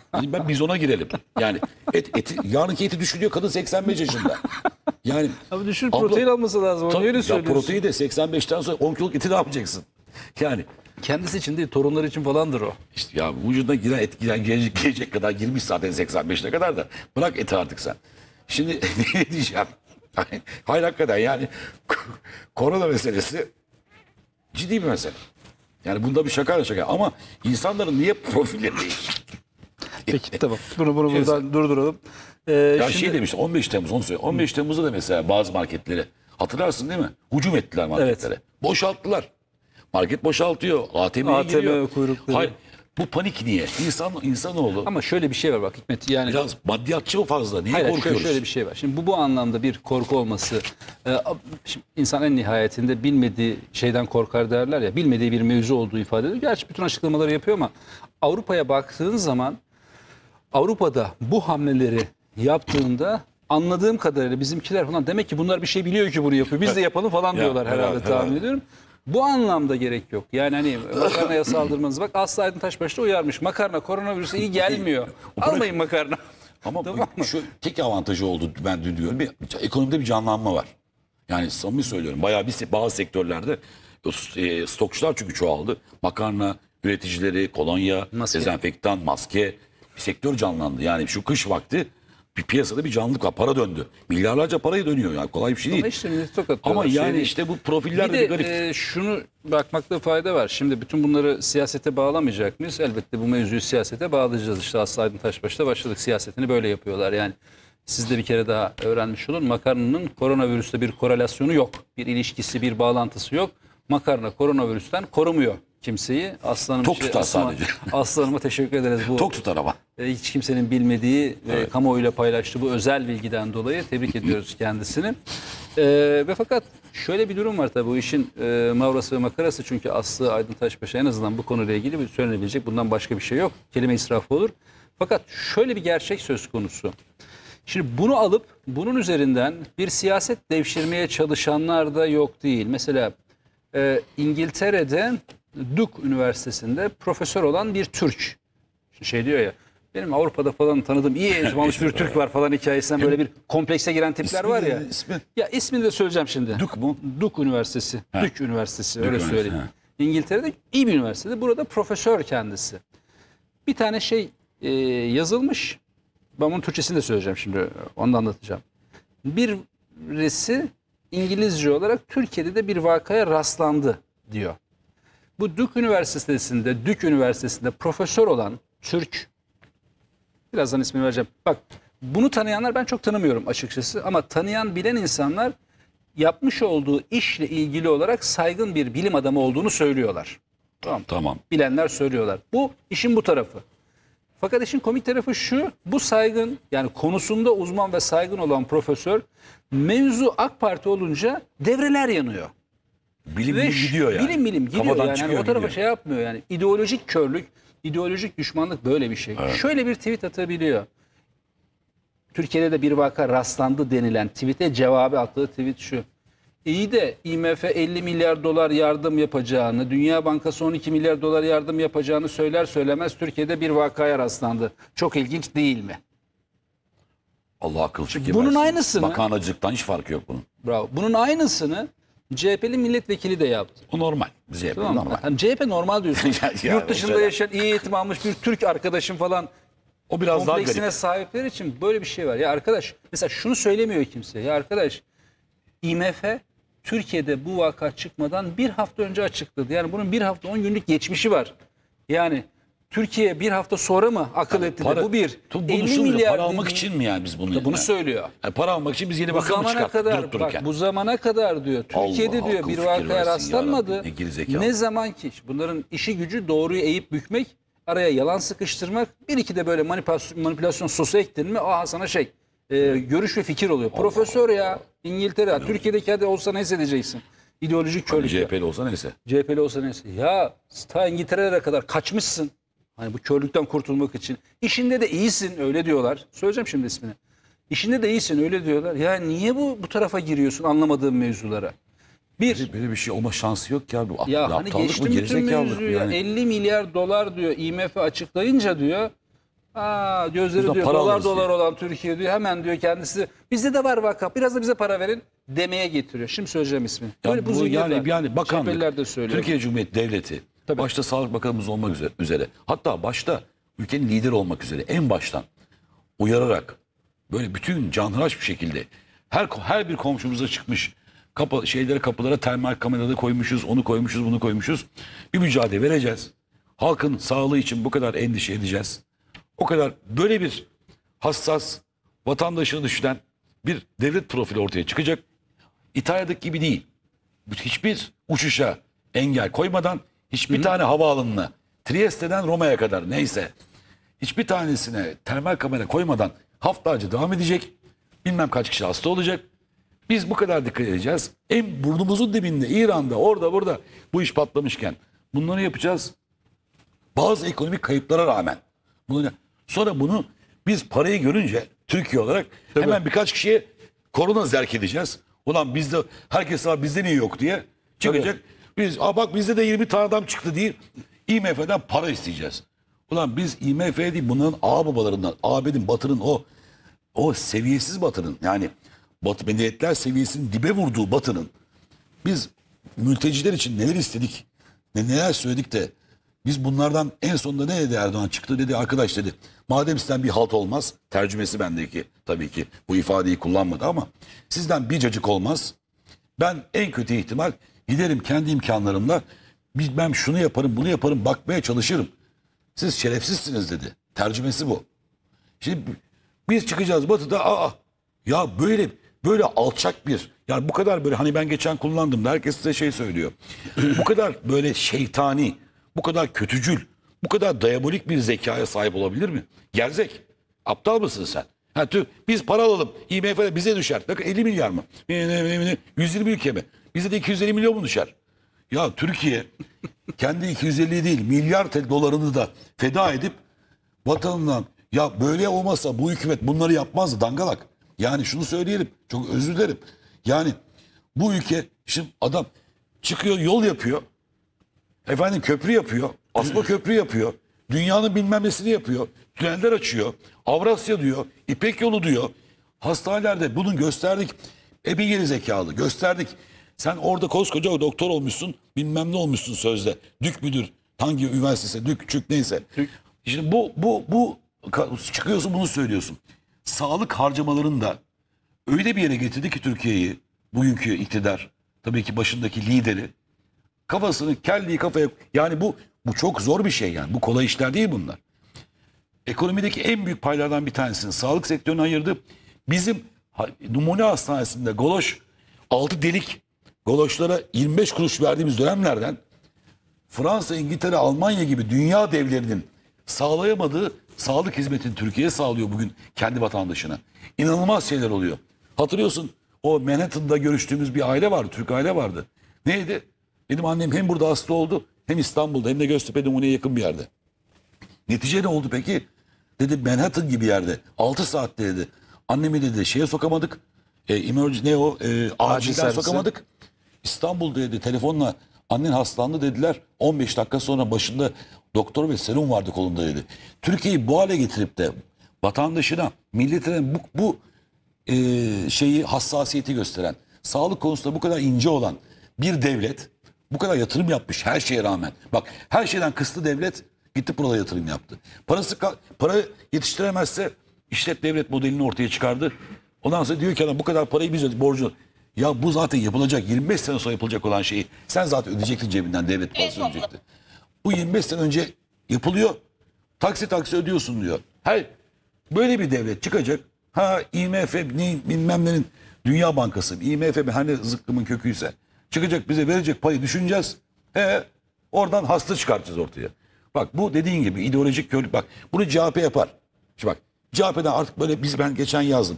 Biz ona girelim. Yani yarınki eti düşünüyor kadın 85 yaşında. Yani Abi düşün, protein alması lazım. Onu öyle söylüyorsun. Protein de 85'ten sonra 10 kiloluk eti ne yapacaksın? Yani kendisi için değil, torunları için falandır o. İşte ya vücuduna giren et gelecek kadar girmiş zaten 85'e kadar da. Bırak eti artık sen. Şimdi ne diyeceğim? Hayır hakikaten yani korona meselesi ciddi bir mesele. Yani bunda bir şaka ama insanların niye profilleri değişir? Peki tamam. Bunu buradan durduralım. Ya şimdi, demiş 15 Temmuz onu söyleyeyim. 15 Temmuz'da da mesela bazı marketleri hatırlarsın değil mi? Hücum ettiler marketlere. Evet. Boşalttılar. Market boşaltıyor. ATM'ye giriyor. Kuyrukları. Hayır. Bu panik niye? İnsanoğlu. Ama şöyle bir şey var bak Hikmet. Yani biraz maddiyatçı mı fazla? Niye korkuyoruz? Şöyle bir şey var. Şimdi bu anlamda bir korku olması. Şimdi insan en nihayetinde bilmediği şeyden korkar derler ya. Bilmediği bir mevzu olduğu ifade ediyor. Gerçi bütün açıklamaları yapıyor ama Avrupa'ya baktığın zaman Avrupa'da bu hamleleri yaptığında anladığım kadarıyla bizimkiler falan demek ki bunlar bir şey biliyor ki bunu yapıyor. Biz de yapalım falan diyorlar herhalde tahmin ediyorum. Bu anlamda gerek yok. Yani hani makarnaya saldırmanız bak Aslı Aydın Taşbaş'ta uyarmış. Makarna koronavirüse iyi gelmiyor. Almayın makarna. Ama şu tek avantajı oldu ben dün diyorum. Ekonomide bir canlanma var. Yani samimi söylüyorum. Bayağı bazı sektörlerde stokçular çünkü çoğaldı. Makarna üreticileri, kolonya, dezenfektan, maske bir sektör canlandı. Yani şu kış vakti bir piyasada bir canlılık var. Para döndü. Milyarlarca parayı dönüyor. Yani kolay bir şey değil. Ama yani işte bu profiller de bir garip. Şunu bakmakta fayda var. Şimdi bütün bunları siyasete bağlamayacak mıyız? Elbette bu mevzuyu siyasete bağlayacağız. İşte Aslı Aydın Taşbaş'ta başladık. Siyasetini böyle yapıyorlar. Yani siz de bir kere daha öğrenmiş olun. Makarnanın koronavirüsle bir korelasyonu yok. Bir ilişkisi, bir bağlantısı yok. Makarna koronavirüsten korumuyor kimseyi. Tok tutar sadece. Aslı Hanım'a teşekkür ederiz. Tok tutar ama. Hiç kimsenin bilmediği ve kamuoyuyla paylaştığı bu özel bilgiden dolayı tebrik ediyoruz kendisini. Ve fakat şöyle bir durum var tabii bu işin mavrası ve makarası. Çünkü Aslı Aydın Taşbaş'a en azından bu konuyla ilgili söylenebilecek bundan başka bir şey yok. Kelime israfı olur. Fakat şöyle bir gerçek söz konusu. Şimdi bunu alıp bunun üzerinden bir siyaset devşirmeye çalışanlar da yok değil. Mesela İngiltere'de Duke Üniversitesi'nde profesör olan bir Türk. Şey diyor ya, benim Avrupa'da falan tanıdığım iyi eğitim almış bir Türk var falan hikayesinden böyle bir komplekse giren tipler var ya. Ya ismini de söyleyeceğim şimdi. Duke mu? Duke Üniversitesi. Duke Üniversitesi öyle söyleyeyim. İngiltere'de iyi bir üniversitede. Burada profesör kendisi. Bir tane şey yazılmış. Ben bunun Türkçesini de söyleyeceğim şimdi. Onu da anlatacağım. Birisi İngilizce olarak Türkiye'de de bir vakaya rastlandı diyor. Bu Duke Üniversitesi'nde profesör olan Türk, birazdan ismini vereceğim. Bak bunu tanıyanlar, ben çok tanımıyorum açıkçası, ama tanıyan, bilen insanlar yapmış olduğu işle ilgili olarak saygın bir bilim adamı olduğunu söylüyorlar. Tamam. Bilenler söylüyorlar. Bu işin bu tarafı. Fakat işin komik tarafı şu: bu saygın, yani konusunda uzman ve saygın olan profesör, mevzu AK Parti olunca devreler yanıyor. Bilim gidiyor yani. Bilim gidiyor. Kafadan Yani çıkıyor, o tarafa gidiyor. şey yapmıyor yani. İdeolojik körlük, ideolojik düşmanlık böyle bir şey. Evet. Şöyle bir tweet atabiliyor. Türkiye'de de bir vaka rastlandı denilen tweet'e cevabı attığı tweet şu: İyi de IMF 50 milyar dolar yardım yapacağını, Dünya Bankası 12 milyar dolar yardım yapacağını söyler söylemez Türkiye'de bir vakaya rastlandı. Çok ilginç değil mi? Allah akıl fikir Bunun versin. aynısını- Bakanacılıktan hiç farkı yok bunun. Bravo. Bunun aynısını CHP'li milletvekili de yaptı. O normal. Bize yapıyor Tamam mı? normal. Hani CHP normal diyorsun. Ya, Yurt dışında mesela. yaşayan, iyi eğitim almış bir Türk arkadaşım falan O biraz daha kompleksine garip. sahipler için böyle bir şey var. Ya arkadaş, mesela şunu söylemiyor kimse. Ya arkadaş, IMF Türkiye'de bu vaka çıkmadan bir hafta önce açıkladı. Yani bunun bir hafta 10 günlük geçmişi var. Yani Türkiye bir hafta sonra mı akıl etti de bu bir? Bunu 50 şunu milyar para almak dediği- için mi yani biz bunu? Bunu yani? söylüyor. Yani para almak için biz yeni Bu bakan mı zamana çıkarttık kadar, durup dururken? bak, bu zamana kadar diyor, Türkiye'de Allah diyor akıl bir fikir vakaya versin rastlanmadı. ya Rabbi, ne gerizekalı. Ne zaman ki bunların işi gücü doğruyu eğip bükmek, araya yalan sıkıştırmak, bir iki de böyle manipülasyon sosu ektin mi, aha sana şey görüş ve fikir oluyor. Profesör ya, İngiltere, Türkiye'deki hadi olsa ne hissedeceksin? İdeolojik körlük. ya. CHP'li olsa neyse. CHP'li olsa neyse. Ya ta İngiltere'lere kadar kaçmışsın. Hani bu körlükten kurtulmak için. İşinde de iyisin öyle diyorlar. Söyleyeceğim şimdi ismini. İşinde de iyisin öyle diyorlar. Ya niye bu tarafa giriyorsun anlamadığım mevzulara? Bir, Böyle bir şey olma şansı yok ya. Bu ya hani aptallık mı, geçtim bütün gerizekalılık mevzuyu mı ya. yani? 50 milyar dolar diyor IMF açıklayınca diyor. Gözleri Biz de diyor para dolar alırız dolar diye. olan Türkiye diyor. Hemen diyor kendisi bizde de var vaka. Biraz da bize para verin demeye getiriyor. Şimdi söyleyeceğim ismini. Ya Böyle bu yani bakanlık, CHP'liler de söylüyor. Türkiye Cumhuriyeti Devleti, Tabii. başta Sağlık Bakanımız olmak üzere, hatta başta ülkenin lideri olmak üzere en baştan uyararak böyle bütün canhıraş bir şekilde her bir komşumuza çıkmış, kapılara termal kameraları koymuşuz, onu koymuşuz, bunu koymuşuz. Bir mücadele vereceğiz. Halkın sağlığı için bu kadar endişe edeceğiz. O kadar böyle bir hassas, vatandaşını düşünen bir devlet profili ortaya çıkacak. İtalya'daki gibi değil. Hiçbir uçuşa engel koymadan, hiçbir tane havaalanına, Trieste'den Roma'ya kadar neyse, hiçbir tanesine termal kamera koymadan haftalarca devam edecek. Bilmem kaç kişi hasta olacak. Biz bu kadar dikkat edeceğiz. En burnumuzun dibinde, İran'da, orada, burada bu iş patlamışken bunları yapacağız. Bazı ekonomik kayıplara rağmen. Sonra bunu biz parayı görünce Türkiye olarak hemen birkaç kişiye korona zerk edeceğiz. Ulan bizde herkes var, bizde niye yok diye çıkacak. Biz bak bizde de 20 tane adam çıktı diye IMF'den para isteyeceğiz. Ulan biz IMF değil, bunların ağababalarından, AB'nin, Batı'nın o seviyesiz Batı'nın, yani Batı medeniyetler seviyesinin dibe vurduğu Batı'nın biz mülteciler için neler istedik, neler söyledik de biz bunlardan en sonunda ne dedi Erdoğan? Çıktı dedi, arkadaş dedi, madem sizden bir halt olmaz, tercümesi bendeki tabii ki bu ifadeyi kullanmadı ama sizden bir cacık olmaz. Ben en kötü ihtimal giderim kendi imkanlarımla bilmem şunu yaparım, bunu yaparım, bakmaya çalışırım. Siz şerefsizsiniz dedi. Tercümesi bu. Şimdi biz çıkacağız Batı'da, ya böyle alçak bir, yani bu kadar böyle, hani ben geçen kullandım da herkes size şey söylüyor. Bu kadar böyle şeytani, bu kadar kötücül, bu kadar diabolik bir zekaya sahip olabilir mi? Gerzek. Aptal mısın sen? Biz para alalım. IMF bize düşer. Bakın 50 milyar mı? 120 ülke mi? Bize de 250 milyon mu düşer? Ya Türkiye kendi 250 değil milyar dolarını da feda edip vatanından, ya böyle olmasa bu hükümet bunları yapmazdı dangalak. Yani şunu söyleyelim, çok özür dilerim. Yani bu ülke, şimdi adam çıkıyor yol yapıyor. Efendim köprü yapıyor. Asma köprü yapıyor. Dünyanın bilmem nesini yapıyor. Tüneller açıyor. Avrasya diyor. İpek yolu diyor. Hastanelerde bunu gösterdik. Bir geri zekalı gösterdik. Sen orada koskoca doktor olmuşsun. Bilmem ne olmuşsun sözde. Dük müdür. Hangi üniversitesi? Dük küçük neyse. Şimdi bu çıkıyorsun bunu söylüyorsun. Sağlık harcamalarını da öyle bir yere getirdi ki Türkiye'yi, bugünkü iktidar, tabii ki başındaki lideri, kafasını kelliyi kafaya, yani bu çok zor bir şey yani. Bu kolay işler değil bunlar. ekonomideki en büyük paylardan bir tanesini sağlık sektörüne ayırdı. Bizim numune hastanesinde goloş 6 delik goloşlara 25 kuruş verdiğimiz dönemlerden Fransa, İngiltere, Almanya gibi dünya devlerinin sağlayamadığı sağlık hizmetini Türkiye sağlıyor bugün kendi vatandaşına. İnanılmaz şeyler oluyor. Hatırlıyorsun o Manhattan'da görüştüğümüz bir aile vardı, Türk aile vardı. Neydi? Benim annem hem burada hasta oldu hem İstanbul'da hem de Göztepe Numune'ye yakın bir yerde. Netice ne oldu peki? Dedi Manhattan gibi yerde 6 saatte dedi. Annemi dedi şeye sokamadık. Acilden sokamadık. İstanbul'da dedi telefonla annen hastalandı dediler. 15 dakika sonra başında doktor ve serum vardı kolunda dedi. Türkiye'yi bu hale getirip de vatandaşına, milletine bu şeyi hassasiyeti gösteren, sağlık konusunda bu kadar ince olan bir devlet bu kadar yatırım yapmış her şeye rağmen. Bak her şeyden kısıtlı devlet gitti burada yatırım yaptı. Para yetiştiremezse işlet devlet modelini ortaya çıkardı. Ondan sonra diyor ki adam bu kadar parayı biz ödedik borcunu. Ya bu zaten yapılacak 25 sene sonra yapılacak olan şeyi sen zaten ödeyecektin cebinden devlet parası ödeyecekti. Bu 25 sene önce yapılıyor. Taksi ödüyorsun diyor. Böyle bir devlet çıkacak. IMF bilmem nenin Dünya Bankası, IMF hani zıkkımın köküyse çıkacak bize verecek payı düşüneceğiz. Oradan hasta çıkartacağız ortaya. Bak bu dediğin gibi ideolojik körlük. Bak bunu CHP yapar. Şimdi bak CHP'den artık böyle ben geçen yazdım.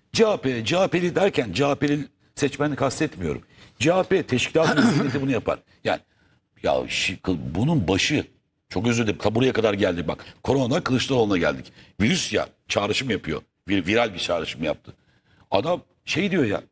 CHP'li derken CHP'li seçmeni kastetmiyorum. CHP teşkilatı zihniyeti bunu yapar. Yani ya bunun başı çok özür dilerim buraya kadar geldi bak. Korona Kılıçdaroğlu'na geldik. Virüs ya çağrışım yapıyor. Viral bir çağrışım yaptı. Adam şey diyor ya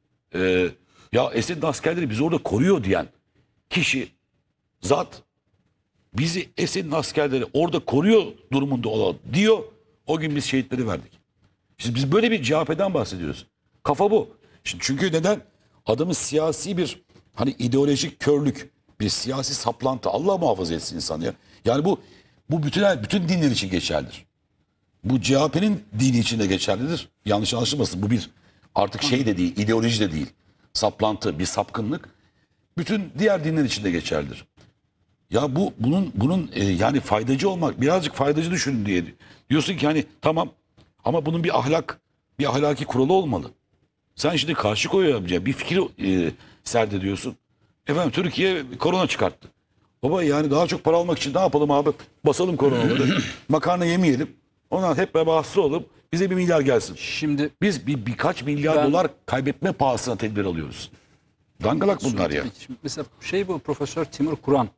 ya Esed'in askerleri bizi orada koruyor diyen kişi zat bizi Esed'in askerleri orada koruyor durumunda olan diyor. O gün biz şehitleri verdik. Şimdi biz böyle bir CHP'den bahsediyoruz. Kafa bu. Şimdi çünkü neden? Adamın siyasi bir hani ideolojik körlük, bir siyasi saplantı. Allah muhafaza etsin insan ya. Yani bu bütün dinler için geçerlidir. Bu CHP'nin dini için de geçerlidir. Yanlış anlaşılmasın. Bu bir artık şey de değil, ideoloji de değil. Saplantı, bir sapkınlık. Bütün diğer dinler için de geçerlidir. Ya bunun yani faydacı olmak, birazcık faydacı düşünün diye diyorsun ki hani tamam ama bunun bir ahlaki kuralı olmalı. Sen şimdi karşı koyuyor bir fikir serdediyorsun. Efendim Türkiye korona çıkarttı. Baba yani daha çok para almak için ne yapalım abi? Basalım koronaları. Makarna yemeyelim. Ondan hep beraber hasta olup bize 1 milyar gelsin. Şimdi biz birkaç milyar dolar kaybetme pahasına tedbir alıyoruz. Dangalak bunlar ya. Mesela bu Profesör Timur Kuran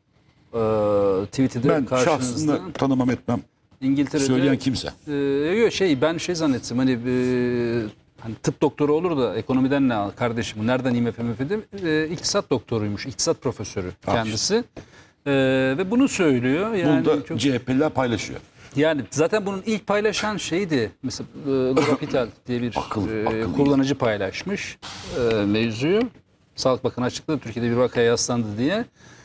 tweet'de ben karşınızda. Ben şahsında tanımam etmem. İngiltere'de söyleyen kimse. Ben zannettim hani tıp doktoru olur da ekonomiden ne al kardeşim bu nereden IMF dedim. İktisat doktoruymuş, iktisat profesörü kendisi. Ve bunu söylüyor. Yani bunu da CHP'liler paylaşıyor. Yani zaten bunun ilk paylaşan şeydi. Mesela L'Hôpital diye bir kullanıcı paylaşmış mevzuyu. Sağlık Bakanı açıkladı Türkiye'de bir vakaya yaslandı diye.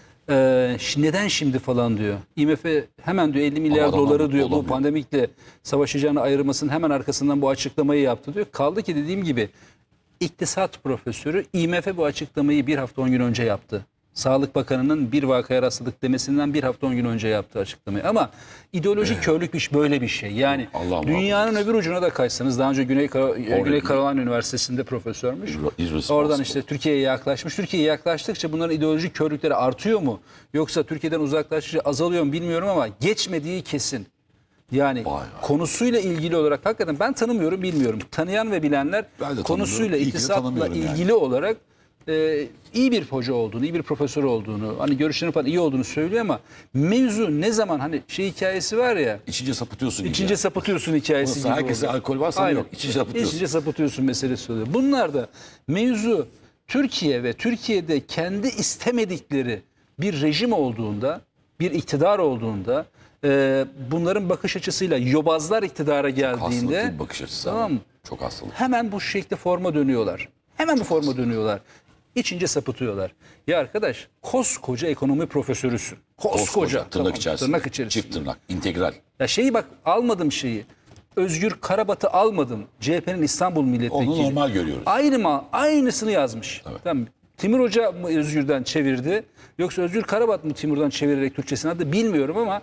Neden şimdi falan diyor. IMF hemen diyor 50 milyar doları diyor bu pandemikle savaşacağını ayırmasının hemen arkasından bu açıklamayı yaptı diyor. Kaldı ki dediğim gibi iktisat profesörü IMF bu açıklamayı 1 hafta 10 gün önce yaptı. Sağlık Bakanı'nın bir vakaya rastladık demesinden 1 hafta 10 gün önce yaptığı açıklamayı. Ama ideolojik körlük böyle bir şey. Yani dünyanın öbür ucuna da kaçsanız daha önce Güney Carolina Üniversitesi'nde profesörmüş. Oradan işte Türkiye'ye yaklaşmış. Türkiye'ye yaklaştıkça bunların ideolojik körlükleri artıyor mu? Yoksa Türkiye'den uzaklaştıkça azalıyor mu bilmiyorum ama geçmediği kesin. Yani konusuyla ilgili olarak hakikaten ben tanımıyorum bilmiyorum. Tanıyan ve bilenler konusuyla iktisatla ilgili olarak iyi bir hoca olduğunu, iyi bir profesör olduğunu, hani görüşlerinin falan iyi olduğunu söylüyor ama mevzu ne zaman hani hikayesi var ya. İçince sapıtıyorsun gibi. İçince sapıtıyorsun hikayesi gibi. Herkese alkol varsa yok. İçince sapıtıyorsun meselesi oluyor. Bunlar da mevzu Türkiye ve Türkiye'de kendi istemedikleri bir rejim olduğunda, bir iktidar olduğunda bunların bakış açısıyla yobazlar iktidara geldiğinde. Çok bir bakış açısı. Tamam mı? Çok hastalık. Hemen bu şekilde forma dönüyorlar. Hemen bu forma dönüyorlar. İçince sapıtıyorlar. Ya arkadaş koskoca ekonomi profesörüsün. Koskoca. Tırnak içerisinde. Tırnak içerisinde. Çift tırnak. İntegral. Ya bak almadım şeyi. Özgür Karabat'ı almadım. CHP'nin İstanbul milletvekili. Onu normal görüyoruz. Aynısını yazmış. Evet. Tamam. Timur Hoca mı Özgür'den çevirdi? Yoksa Özgür Karabat mı Timur'dan çevirerek Türkçesini aldı bilmiyorum ama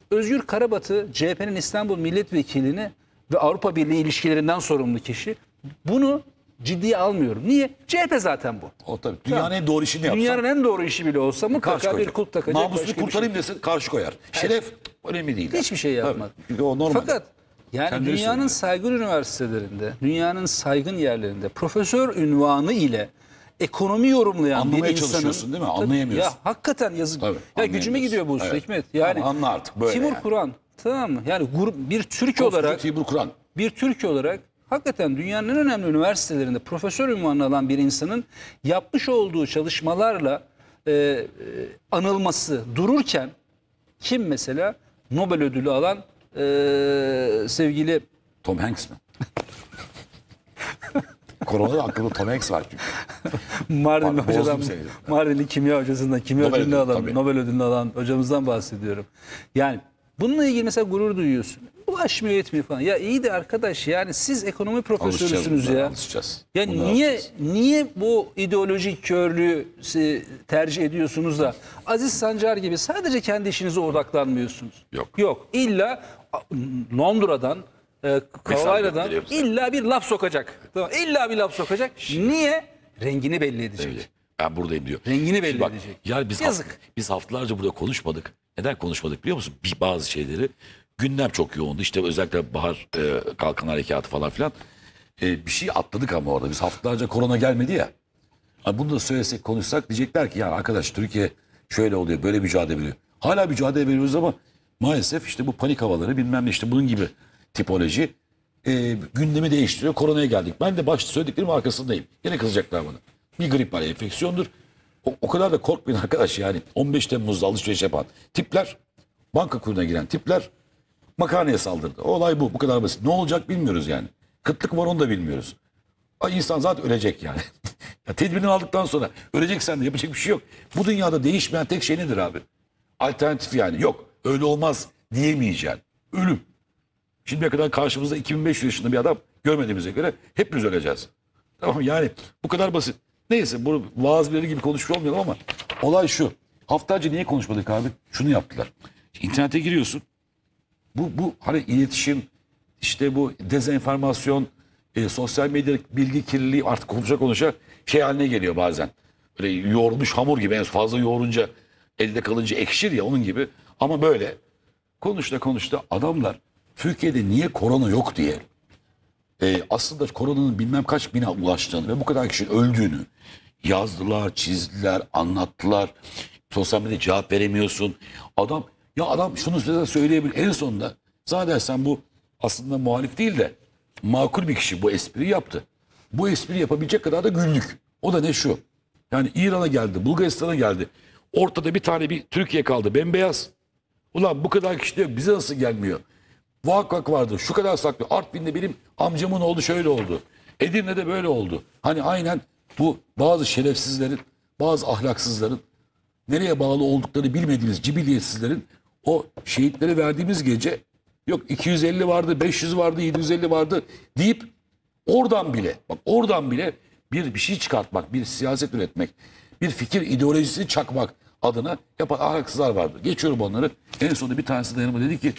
Özgür Karabatı, CHP'nin İstanbul Milletvekilini ve Avrupa Birliği ilişkilerinden sorumlu kişi. Bunu ciddiye almıyorum. Niye? CHP zaten bu. O tabii. Dünyanın en doğru işini yapsa. Dünyanın en doğru işi bile olsa mutlaka bir kulp takacak. Namusunu kurtarayım desin, karşı koyar. Şeref önemli değil. Hiçbir şey yapmaz. Çünkü o normal. Fakat yani Kendileri dünyanın söylüyor. saygın üniversitelerinde, dünyanın saygın yerlerinde profesör unvanı ile ekonomi yorumlayan Anlamaya bir insanın... çalışıyorsun değil mi? Anlayamıyorsun. Ya hakikaten yazık. Tabii, Ya gücüme gidiyor bu usta evet. Hikmet. Yani Anla artık böyle Timur yani. Kur'an, tamam mı? Yani bir Türk olarak Timur Kur'an. hakikaten dünyanın en önemli üniversitelerinde profesör unvanı alan bir insanın yapmış olduğu çalışmalarla anılması dururken kim mesela Nobel ödülü alan sevgili Tom Hanks mi? Koronada aklımda Tom Hanks var çünkü. Mardinli Bozdum hocadan, seni. Mardinli kimya hocasından, kimya Nobel ödülünü ödülü, alan, tabii. Nobel ödülünü alan hocamızdan bahsediyorum. Yani bununla ilgili mesela gurur duyuyorsun. Ulaşmıyor etmiyor falan. Ya iyi de arkadaş yani siz ekonomi profesörüsünüz ya. Alışacağız. Ya Bunlara niye alışacağız. bu ideolojik körlüğü tercih ediyorsunuz da Aziz Sancar gibi sadece kendi işinize odaklanmıyorsunuz? Yok. Yok. İlla Londra'dan, Carolyna'dan gönderiyoruz. illa bir laf sokacak. Tamam. İlla bir laf sokacak. Niye? Rengini belli edecek. Öyle. Ben buradayım diyor. Rengini belli Şimdi bak, edecek. yani Yazık. biz haftalarca burada konuşmadık. Neden konuşmadık biliyor musun? Bazı şeyleri. Gündem çok yoğundu. İşte özellikle Bahar Kalkın Harekatı falan filan. Bir şey atladık ama orada. Biz haftalarca korona gelmedi ya. Hani bunu da söylesek konuşsak diyecekler ki ya arkadaş Türkiye şöyle oluyor böyle mücadele veriyor. Hala mücadele veriyoruz ama maalesef işte bu panik havaları bilmem ne işte bunun gibi tipoloji gündemi değiştiriyor. Koronaya geldik. Ben de başta söylediklerimin arkasındayım. Yine kızacaklar bana. Bir grip var, enfeksiyondur. O kadar da korkmayın arkadaş yani. 15 Temmuz'da alışveriş yapan tipler, banka kuruna giren tipler makarnaya saldırdı. Olay bu. Bu kadar basit. Ne olacak bilmiyoruz yani. Kıtlık var onu da bilmiyoruz. İnsan zaten ölecek yani. Ya tedbirini aldıktan sonra öleceksen de yapacak bir şey yok. Bu dünyada değişmeyen tek şey nedir abi? Alternatif yani. Yok öyle olmaz diyemeyeceksin. Ölüm. Şimdiye kadar karşımızda 2500 yaşında bir adam görmediğimize göre hepimiz öleceğiz. Tamam yani bu kadar basit. Neyse bu vaaz biri gibi konuşuyor olmayalım ama olay şu. Haftalarca niye konuşmadık abi? Şunu yaptılar. İnternete giriyorsun. Bu hani iletişim, işte bu dezenformasyon, sosyal medya bilgi kirliliği artık konuşa şey haline geliyor bazen. Böyle yoğrulmuş hamur gibi en fazla yoğurunca elde kalınca ekşir ya onun gibi. Ama böyle konuşta adamlar Türkiye'de niye korona yok diye aslında koronanın bilmem kaç bine ulaştığını ve bu kadar kişinin öldüğünü yazdılar, çizdiler, anlattılar. Sosyal medyada cevap veremiyorsun. Adam şunu size söyleyebilir. En sonunda zannedersen bu aslında muhalif değil de makul bir kişi bu espriyi yaptı. Bu espriyi yapabilecek kadar da güldük. O da ne şu? Yani İran'a geldi, Bulgaristan'a geldi. Ortada bir Türkiye kaldı bembeyaz. Ulan bu kadar kişi diyor bize nasıl gelmiyor? Muhakkak vardı. Şu kadar saklı. Artvin'de benim amcamın oğlu şöyle oldu. Edirne'de böyle oldu. Hani aynen bu bazı şerefsizlerin, bazı ahlaksızların nereye bağlı olduklarını bilmediğimiz cibiliyetsizlerin o şehitleri verdiğimiz gece yok 250 vardı, 500 vardı, 750 vardı deyip oradan bile bir şey çıkartmak, bir siyaset üretmek, bir fikir ideolojisi çakmak adına yapan ahlaksızlar vardı. Geçiyorum onları. En sonunda bir tanesi de yanıma dedi ki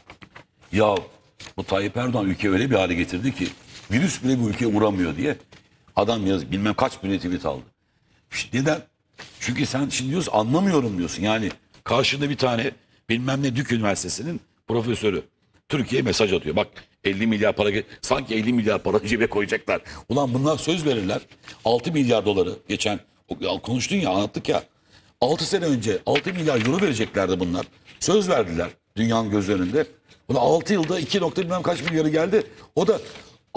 ya bu Tayyip Erdoğan ülkeyi öyle bir hale getirdi ki virüs bile bu ülkeye uğramıyor diye adam bilmem kaç bin tweet aldı. İşte neden? Çünkü sen şimdi diyorsun anlamıyorum diyorsun. Yani karşında bir tane bilmem ne Dük Üniversitesi'nin profesörü Türkiye'ye mesaj atıyor. Bak 50 milyar para sanki 50 milyar para cebe koyacaklar. Ulan bunlar söz verirler. 6 milyar doları geçen konuştun ya anlattık ya. 6 sene önce 6 milyar euro vereceklerdi bunlar. Söz verdiler dünyanın göz önünde. Buna 6 yılda 2 nokta bilmem kaç milyarı geldi. O da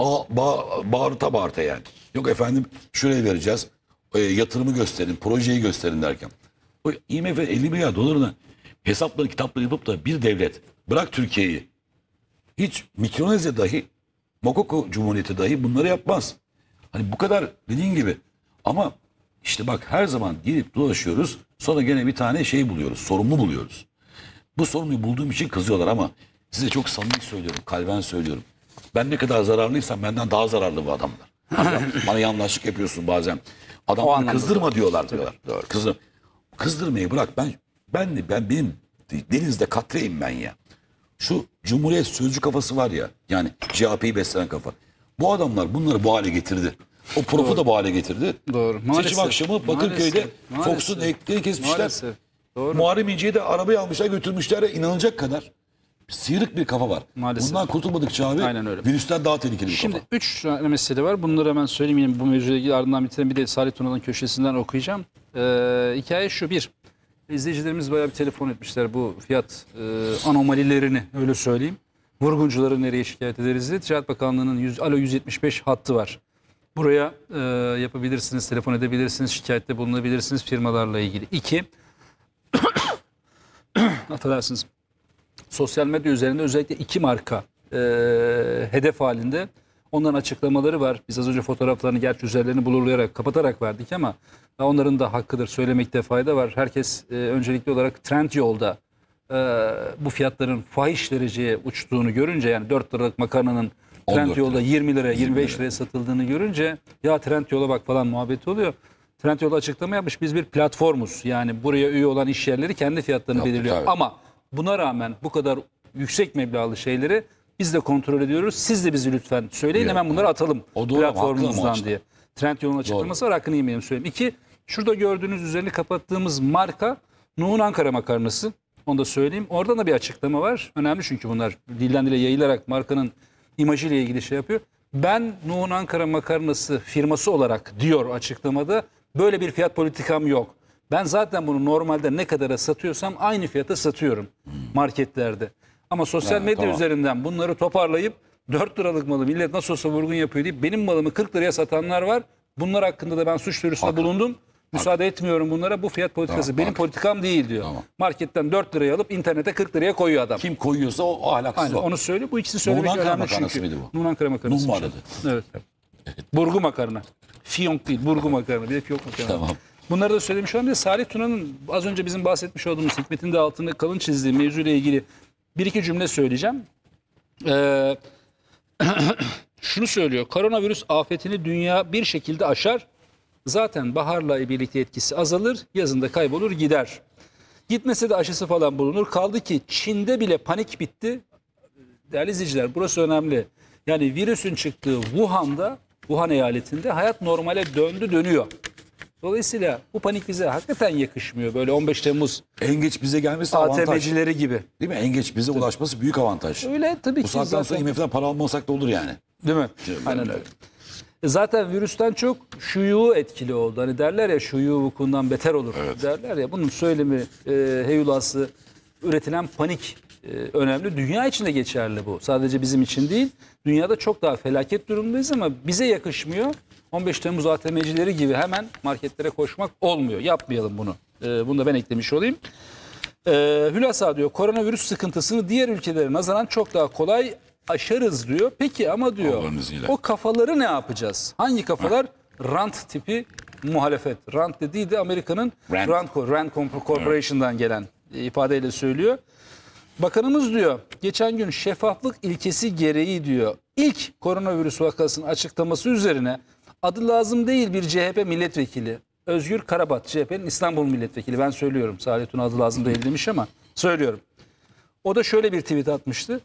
bağırta yani. Yok efendim şuraya vereceğiz. Yatırımı gösterin, projeyi gösterin derken. O IMF 50 milyar dolarına hesapları kitapları yapıp da bir devlet bırak Türkiye'yi hiç Mikronezya dahi Mokoko Cumhuriyeti dahi bunları yapmaz. Hani bu kadar dediğin gibi ama işte bak her zaman gelip dolaşıyoruz sonra gene bir tane şey buluyoruz, sorumlu buluyoruz. Bu sorumluyu bulduğum için kızıyorlar ama size çok samimi söylüyorum, kalben söylüyorum. Ben ne kadar zararlıysam benden daha zararlı bu adamlar. Bana yanlışlık yapıyorsun bazen. Adamları kızdırma diyorlar. Doğru. Kızdırmayı bırak. Benim denizde katreyim ben ya. Şu Cumhuriyet sözcü kafası var ya, yani CHP'yi besleyen kafa. Bu adamlar bunları bu hale getirdi. O profu da bu hale getirdi. Doğru. Maalesef. Seçim akşamı Bakırköy'de Fox'un eklerini kesmişler. Maalesef. Doğru. Muharrem İnce'yi de arabaya almışlar, götürmüşler. İnanılacak kadar sıyrık bir kafa var. Maalesef. Bundan kurtulmadıkça abi virüsten daha tehlikeli bir Şimdi kafa. 3 tane mesele var. Bunları hemen söyleyeyim. Yine bu mevzuyla ilgili ardından bitiren bir de Salih Tuna'nın köşesinden okuyacağım. Hikaye şu: bir, izleyicilerimiz bayağı bir telefon etmişler bu fiyat anomalilerini, öyle söyleyeyim. Vurguncuları nereye şikayet ederiz diye. Ticaret Bakanlığı'nın Alo 175 hattı var. Buraya yapabilirsiniz, telefon edebilirsiniz, şikayette bulunabilirsiniz firmalarla ilgili. 2, affedersiniz, sosyal medya üzerinde özellikle 2 marka hedef halinde. Onların açıklamaları var. Biz az önce fotoğraflarını gerçi üzerlerini blurlayarak, kapatarak verdik ama onların da hakkıdır, söylemekte fayda var. Herkes öncelikli olarak Trendyol'da bu fiyatların fahiş dereceye uçtuğunu görünce, yani 4 liralık makarnanın Trendyol'da 20 liraya, 25 liraya satıldığını görünce ya Trendyol'a bak falan muhabbeti oluyor. Trendyol açıklama yapmış. Biz bir platformuz. Yani buraya üye olan iş yerleri kendi fiyatlarını belirliyor. Tabii. Ama buna rağmen bu kadar yüksek meblağlı şeyleri biz de kontrol ediyoruz. Siz de bizi lütfen söyleyin. Hemen bunları atalım platformumuzdan diye. Trendyol'un açıklaması var. Hakkını yemeyelim, söyleyeyim. 2, şurada gördüğünüz üzerini kapattığımız marka Nuh'un Ankara makarnası. Onu da söyleyeyim. Oradan da bir açıklama var. Önemli çünkü bunlar dilden dile yayılarak markanın imajıyla ilgili şey yapıyor. Ben Nuh'un Ankara makarnası firması olarak diyor açıklamada, böyle bir fiyat politikam yok. Ben zaten bunu normalde ne kadara satıyorsam aynı fiyata satıyorum marketlerde. Ama sosyal medya üzerinden bunları toparlayıp 4 liralık malı millet nasıl olsa vurgun yapıyor deyip benim malımı 40 liraya satanlar var. Bunlar hakkında da ben suç duyurusunda bulundum. Müsaade etmiyorum bunlara. Bu fiyat politikası benim politikam değil diyor. Marketten 4 liraya alıp internete 40 liraya koyuyor adam. Kim koyuyorsa o ahlaksız. Aynen, onu söyle. Bu ikisini söylemek önemli çünkü. Nuh'un Ankara makarnası. Nuh aradı. Evet. Burgu makarna. Fiyonk değil, burgu makarna. Bir de fiyonk makarna. Tamam. Bunları da söylemiş olalım. Salih Tuna'nın az önce bizim bahsetmiş olduğumuz, Hikmet'in de altını kalın çizdiği mevzuyla ilgili bir iki cümle söyleyeceğim. Şunu söylüyor: koronavirüs afetini dünya bir şekilde aşar. Zaten baharla birlikte etkisi azalır, yazında kaybolur gider. Gitmese de aşısı falan bulunur. Kaldı ki Çin'de bile panik bitti. Değerli izleyiciler, burası önemli. Yani virüsün çıktığı Wuhan eyaletinde hayat normale dönüyor. Dolayısıyla bu panik bize hakikaten yakışmıyor. Böyle 15 Temmuz en geç bize gelmesi avantaj. ATM'cileri gibi. Değil mi? En geç bize ulaşması büyük avantaj. Öyle tabii ki. Bu saatten sonra IMF'den para almasak da olur yani. Değil mi? Aynen öyle. Zaten virüsten çok şuyu etkili oldu. Hani derler ya, şuyu vukuundan beter olur derler ya. Bunun söylemi, heyulası, üretilen panik önemli. Dünya için de geçerli bu. Sadece bizim için değil. Dünyada çok daha felaket durumdayız ama bize yakışmıyor. 15 Temmuz ATM'cileri gibi hemen marketlere koşmak olmuyor. Yapmayalım bunu. Bunu da ben eklemiş olayım. Hülasa diyor, koronavirüs sıkıntısını diğer ülkelere nazaran çok daha kolay aşarız diyor. Peki ama diyor, o kafaları ne yapacağız? Hangi kafalar? Rant tipi muhalefet. Rant dediği de Amerika'nın Rand Corporation'dan gelen ifadeyle söylüyor. Bakanımız diyor, geçen gün şeffaflık ilkesi gereği diyor, ilk koronavirüs vakasının açıklaması üzerine adı lazım değil bir CHP milletvekili, Özgür Karabat, CHP'nin İstanbul milletvekili, ben söylüyorum, Salih Tuna adı lazım değil demiş ama söylüyorum. O da şöyle bir tweet atmıştı.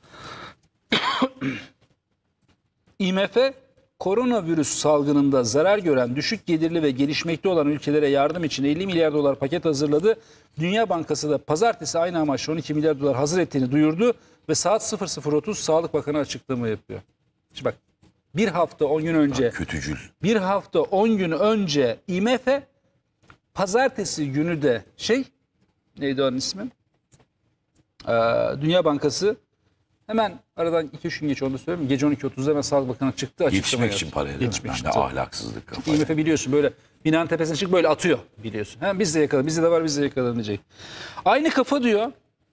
IMF koronavirüs salgınında zarar gören, düşük gelirli ve gelişmekte olan ülkelere yardım için 50 milyar dolar paket hazırladı. Dünya Bankası da pazartesi aynı amaçla 12 milyar dolar hazır ettiğini duyurdu ve saat 00.30 Sağlık Bakanı açıklama yapıyor. Şimdi bak, bir hafta 10 gün önce, kötücül. Bir hafta 10 gün önce IMF, pazartesi günü de neydi onun ismi? Dünya Bankası hemen aradan 2-3 gün geç, onu da söyleyeyim. Gece 12.30'da hemen Sağlık Bakanı çıktı, açıklama yetişmek için parayla. Yetişmek için. Ahlaksızlık kafa. IMF biliyorsun böyle binanın tepesine çık böyle atıyor biliyorsun. Hem biz de yakalayalım, bizde de var, biz de yakalayalım diyecek. Aynı kafa diyor.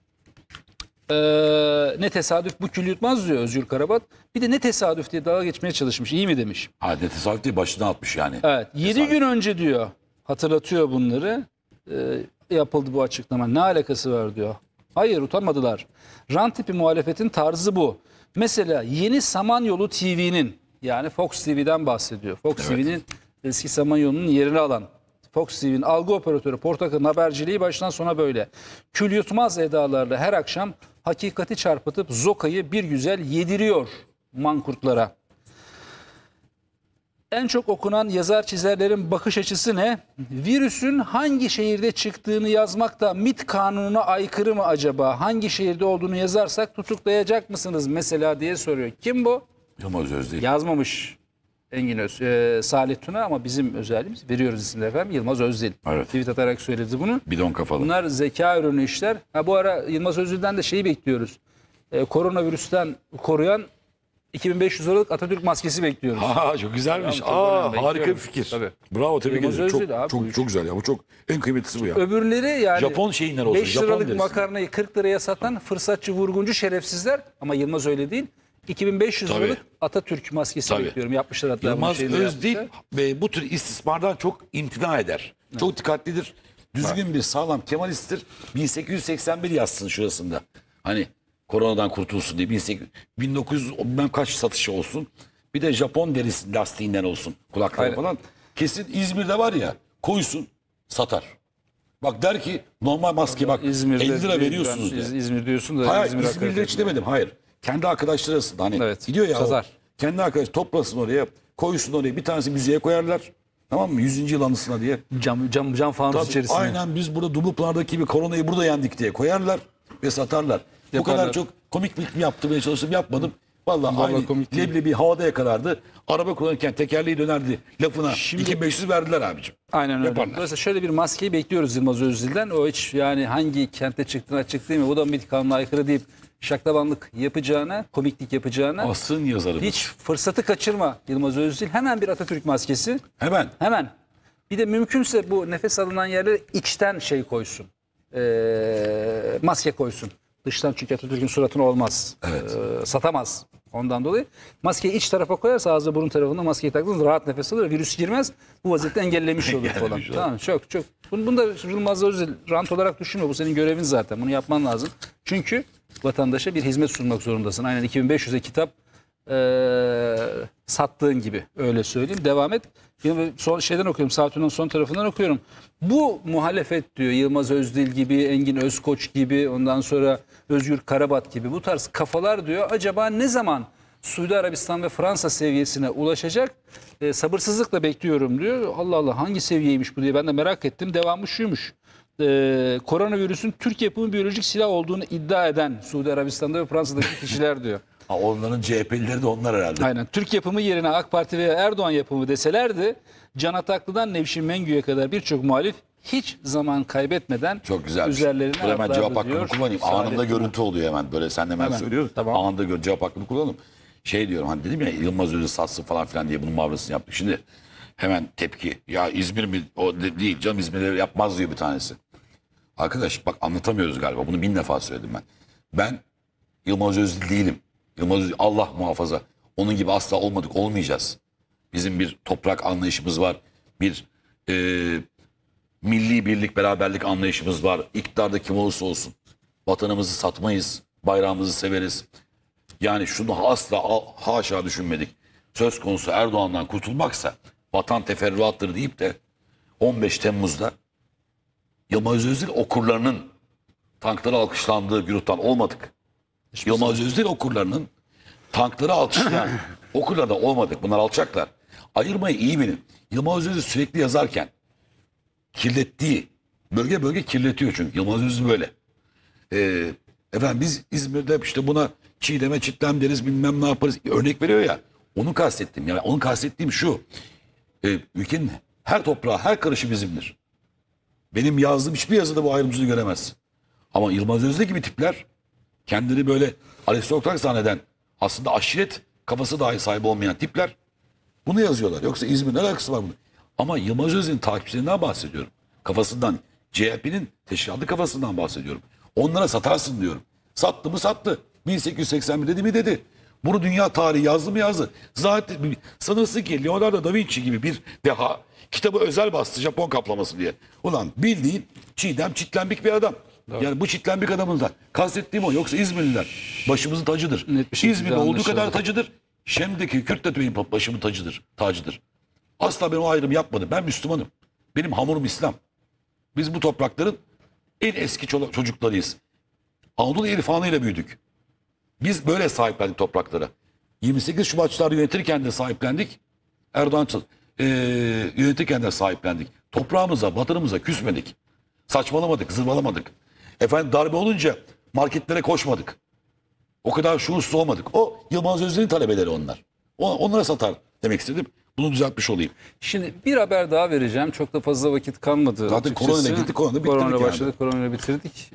Ne tesadüf bu kül yutmaz diyor Özgür Karabat. Bir de ne tesadüf diye dalga geçmeye çalışmış. İyi mi demiş. Ne tesadüf değil, başına atmış yani. Evet. 7 gün önce diyor, hatırlatıyor bunları. Yapıldı bu açıklama. Ne alakası var diyor. Hayır, utanmadılar. Rant tipi muhalefetin tarzı bu. Mesela Yeni Samanyolu TV'nin, yani Fox TV'den bahsediyor. Fox TV'nin eski Samanyolu'nun yerini alan Fox TV'nin algı operatörü Portakal'ın haberciliği baştan sona böyle. Kül yutmaz edalarla her akşam hakikati çarpıtıp zokayı bir güzel yediriyor mankurtlara. En çok okunan yazar çizerlerin bakış açısı ne? Virüsün hangi şehirde çıktığını yazmak da MİT kanununa aykırı mı acaba? Hangi şehirde olduğunu yazarsak tutuklayacak mısınız mesela diye soruyor. Kim bu? Yılmaz Özdil. Yazmamış Engin Salih Tuna ama bizim özelliğimiz veriyoruz isimleri efendim. Yılmaz Özdil. Evet. Tweet atarak söyledi bunu. Bidon kafalı. Bunlar zeka ürünü işler. Bu ara Yılmaz Özdil'den de şeyi bekliyoruz. Koronavirüsten koruyan 2500 liralık Atatürk maskesi bekliyoruz. Çok güzelmiş. Tamam, Harika bir fikir. Tabii. Bravo, tebrik Yılmaz ederim. Özdil abi, bu Çok güzel ya. Bu çok en kıymetlisi bu ya. Öbürleri yani Japon şeyinler olsun. 5 Japon liralık deriz. makarnayı 40 liraya satan fırsatçı vurguncu şerefsizler ama Yılmaz öyle değil. 2500 Tabii. liralık Atatürk maskesi Tabii. bekliyorum. Yapmışlar hatta. Yılmaz bunu Özdil yapmışlar. ve bu tür istismardan çok imtina eder. Çok dikkatlidir. Düzgün bir sağlam Kemalisttir. 1881 yazsın şurasında. Hani koronadan kurtulsun diye. 1900 bilmem kaç satışı olsun. Bir de Japon derisi lastiğinden olsun. Kulakları Aynen. falan. Kesin İzmir'de var ya, koysun satar. Bak der ki normal maske bak İzmir'de 50 lira veriyorsunuz ben der. İzmir diyorsun da Hayır, İzmir İzmir'de hiç demedim. Hayır. Kendi arkadaşları arasında hani Evet, gidiyor ya. satar. Kendi arkadaş toplasın oraya, koysun oraya. Bir tanesi müzeye koyarlar. Tamam mı? 100. yıl anısına diye. Cam fanus Tabii, içerisinde. aynen biz burada Dumlupınar'daki gibi koronayı burada yendik diye koyarlar ve satarlar. Bu Yaparlar. kadar çok komik mi yaptırmaya çalıştım, yapmadım. Vallahi aynı komik değil. leblebi havada yakalardı. Araba kullanırken tekerleği dönerdi lafına. Şimdi- 2500 verdiler abicim. Aynen öyle. Yaparlar. Dolayısıyla şöyle bir maskeyi bekliyoruz Yılmaz Özdil'den. O hiç yani hangi kente çıktığına açık değil mi? Bu da MİT kanununa aykırı deyip şaklabanlık yapacağına, komiklik yapacağına Asrın yazarı. hiç fırsatı kaçırma Yılmaz Özdil. Hemen bir Atatürk maskesi. Hemen. Hemen. Bir de mümkünse bu nefes alınan yerlere içten şey koysun. Maske koysun. Dıştan çünkü Atatürk'ün suratına olmaz. Evet. Satamaz. Ondan dolayı maskeyi iç tarafa koyarsa ağzı burun tarafında maskeyi taktığınız rahat nefes alır. Virüs girmez. Bu vaziyette engellemiş olur falan. Engellemiş olur. Tamam, çok. Bunu da Yılmaz Özdil rant olarak düşünme. Bu senin görevin zaten. Bunu yapman lazım. Çünkü vatandaşa bir hizmet sunmak zorundasın. Aynen 2500'e kitap sattığın gibi öyle söyleyeyim. Devam et. Yine son şeyden okuyorum. Saatinin son tarafından okuyorum. Bu muhalefet diyor Yılmaz Özdil gibi, Engin Özkoç gibi, ondan sonra Özgür Karabat gibi bu tarz kafalar diyor. Acaba ne zaman Suudi Arabistan ve Fransa seviyesine ulaşacak? Sabırsızlıkla bekliyorum diyor. Allah Allah hangi seviyeymiş bu diye ben de merak ettim. Devamı şuymuş. Koronavirüsün Türk yapımı biyolojik silah olduğunu iddia eden Suudi Arabistan'da ve Fransa'daki kişiler diyor. Onların CHP'lileri de onlar herhalde. Aynen. Türk yapımı yerine AK Parti veya Erdoğan yapımı deselerdi Can Ataklı'dan Nevşin Mengü'ye kadar birçok muhalif hiç zaman kaybetmeden Çok güzel. üzerlerine Hemen atlardı cevap hakkını diyor. kullanayım. Saadet Anında Tuna. görüntü oluyor hemen. Böyle sen de hemen Hemen. söylüyorsun. Tamam. Anında cevap hakkını kullanalım. Şey diyorum hani dedim ya Yılmaz Özdil satsın falan filan diye bunun mavrasını yaptık. Şimdi hemen tepki. Ya İzmir mi? O değil canım İzmir'de yapmaz diyor bir tanesi. Arkadaş bak anlatamıyoruz galiba. Bunu 1000 defa söyledim ben. Ben Yılmaz Özdil değilim. Yılmaz Özdil Allah muhafaza. Onun gibi asla olmadık, olmayacağız. Bizim bir toprak anlayışımız var. Bir milli birlik, beraberlik anlayışımız var. İktidarda kim olursa olsun. Vatanımızı satmayız. Bayrağımızı severiz. Yani şunu asla haşa düşünmedik. Söz konusu Erdoğan'dan kurtulmaksa vatan teferruattır deyip de 15 Temmuz'da Yılmaz Özdil okurlarının tankları alkışlandığı güruhtan olmadık. Yılmaz Özdil okurlarının tankları alkışlayan okurlardan olmadık. Bunlar alçaklar. Ayırmayı iyi bilin. Yılmaz Özdil sürekli yazarken kirlettiği bölge bölge kirletiyor çünkü. Yılmaz Özdil böyle. Efendim biz İzmir'de işte buna çiğdeme çitlem deriz bilmem ne yaparız. Örnek veriyor ya. Onu kastettim. Yani onu kastettiğim şu. Ülkenin her toprağı, her karışı bizimdir. Benim yazdığım hiçbir yazıda bu ayrımcılığı göremezsin. Ama Yılmaz Özdil gibi tipler kendini böyle aristokrat zanneden aslında aşiret kafası dahi sahibi olmayan tipler bunu yazıyorlar. Yoksa İzmir'in alakası var bunun. Ama Yılmaz Özdil'in takipçilerinden bahsediyorum. Kafasından, CHP'nin teşkilatlı kafasından bahsediyorum. Onlara satarsın diyorum. Sattı mı sattı. 1881 dedi mi dedi. Bunu dünya tarihi yazdı mı yazdı. Zaten sanırsın ki Leonardo da Vinci gibi bir deha kitabı özel bastı Japon kaplaması diye. Ulan bildiğin çiğdem çitlenbik bir adam. Evet. Yani bu çitlenbik adamın da kastettiğim o. Yoksa İzmirliler başımızın tacıdır. İzmir'de olduğu kadar tacıdır. Şem'deki Kürt de benim başımın tacıdır. Tacıdır. Asla ben o ayrımı yapmadım. Ben Müslümanım. Benim hamurum İslam. Biz bu toprakların en eski çocuklarıyız. Anadolu irfanıyla büyüdük. Biz böyle sahiplendik topraklara. 28 Şubatçılar yönetirken de sahiplendik. Erdoğan yönetirken de sahiplendik. Toprağımıza, vatanımıza küsmedik. Saçmalamadık, zırvalamadık. Efendim darbe olunca marketlere koşmadık. O kadar şuursuz olmadık. O Yılmaz Özdil'in talebeleri onlar. Onlara satar demek istedim. Bunu düzeltmiş olayım. Şimdi bir haber daha vereceğim. Çok da fazla vakit kalmadı. Zaten koronayla gittik, koronayla bitirdik. Korona başladı, koronayla bitirdik.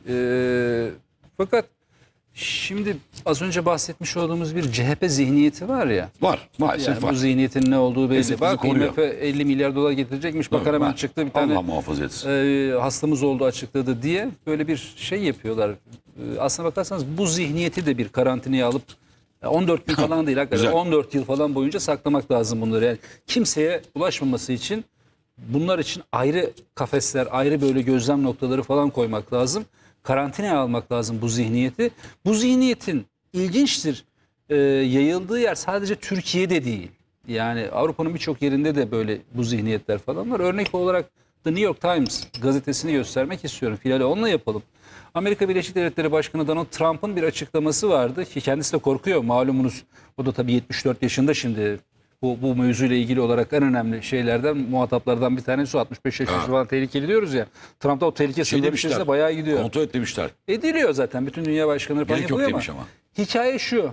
Fakat şimdi az önce bahsetmiş olduğumuz bir CHP zihniyeti var ya. Var, maalesef yani var. Bu zihniyetin ne olduğu belli. Bak koruyor. IMF 50 milyar dolar getirecekmiş. Bakar hemen çıktı bir tane Allah muhafaza etsin. hastamız oldu açıkladı diye böyle bir şey yapıyorlar. Aslına bakarsanız bu zihniyeti de bir karantinaya alıp 14 gün falan değil hakikaten 14 yıl falan boyunca saklamak lazım bunları. Yani kimseye ulaşmaması için bunlar için ayrı kafesler, ayrı böyle gözlem noktaları falan koymak lazım. Karantinaya almak lazım bu zihniyeti. Bu zihniyetin ilginçtir yayıldığı yer sadece Türkiye'de değil. Yani Avrupa'nın birçok yerinde de böyle bu zihniyetler falan var. Örnek olarak The New York Times gazetesini göstermek istiyorum. Filali onunla yapalım. Amerika Birleşik Devletleri Başkanı Donald Trump'ın bir açıklaması vardı ki kendisi de korkuyor malumunuz. O da tabii 74 yaşında şimdi. Bu mevzuyla ilgili olarak en önemli şeylerden, muhataplardan bir tanesi o. 65 yaş falan tehlikeli diyoruz ya. Trump da o tehlike sınırları içerisinde bayağı gidiyor. Kontrol et demişler. Ediliyor zaten. Bütün dünya başkanları falan yapıyor ama. Hikaye şu.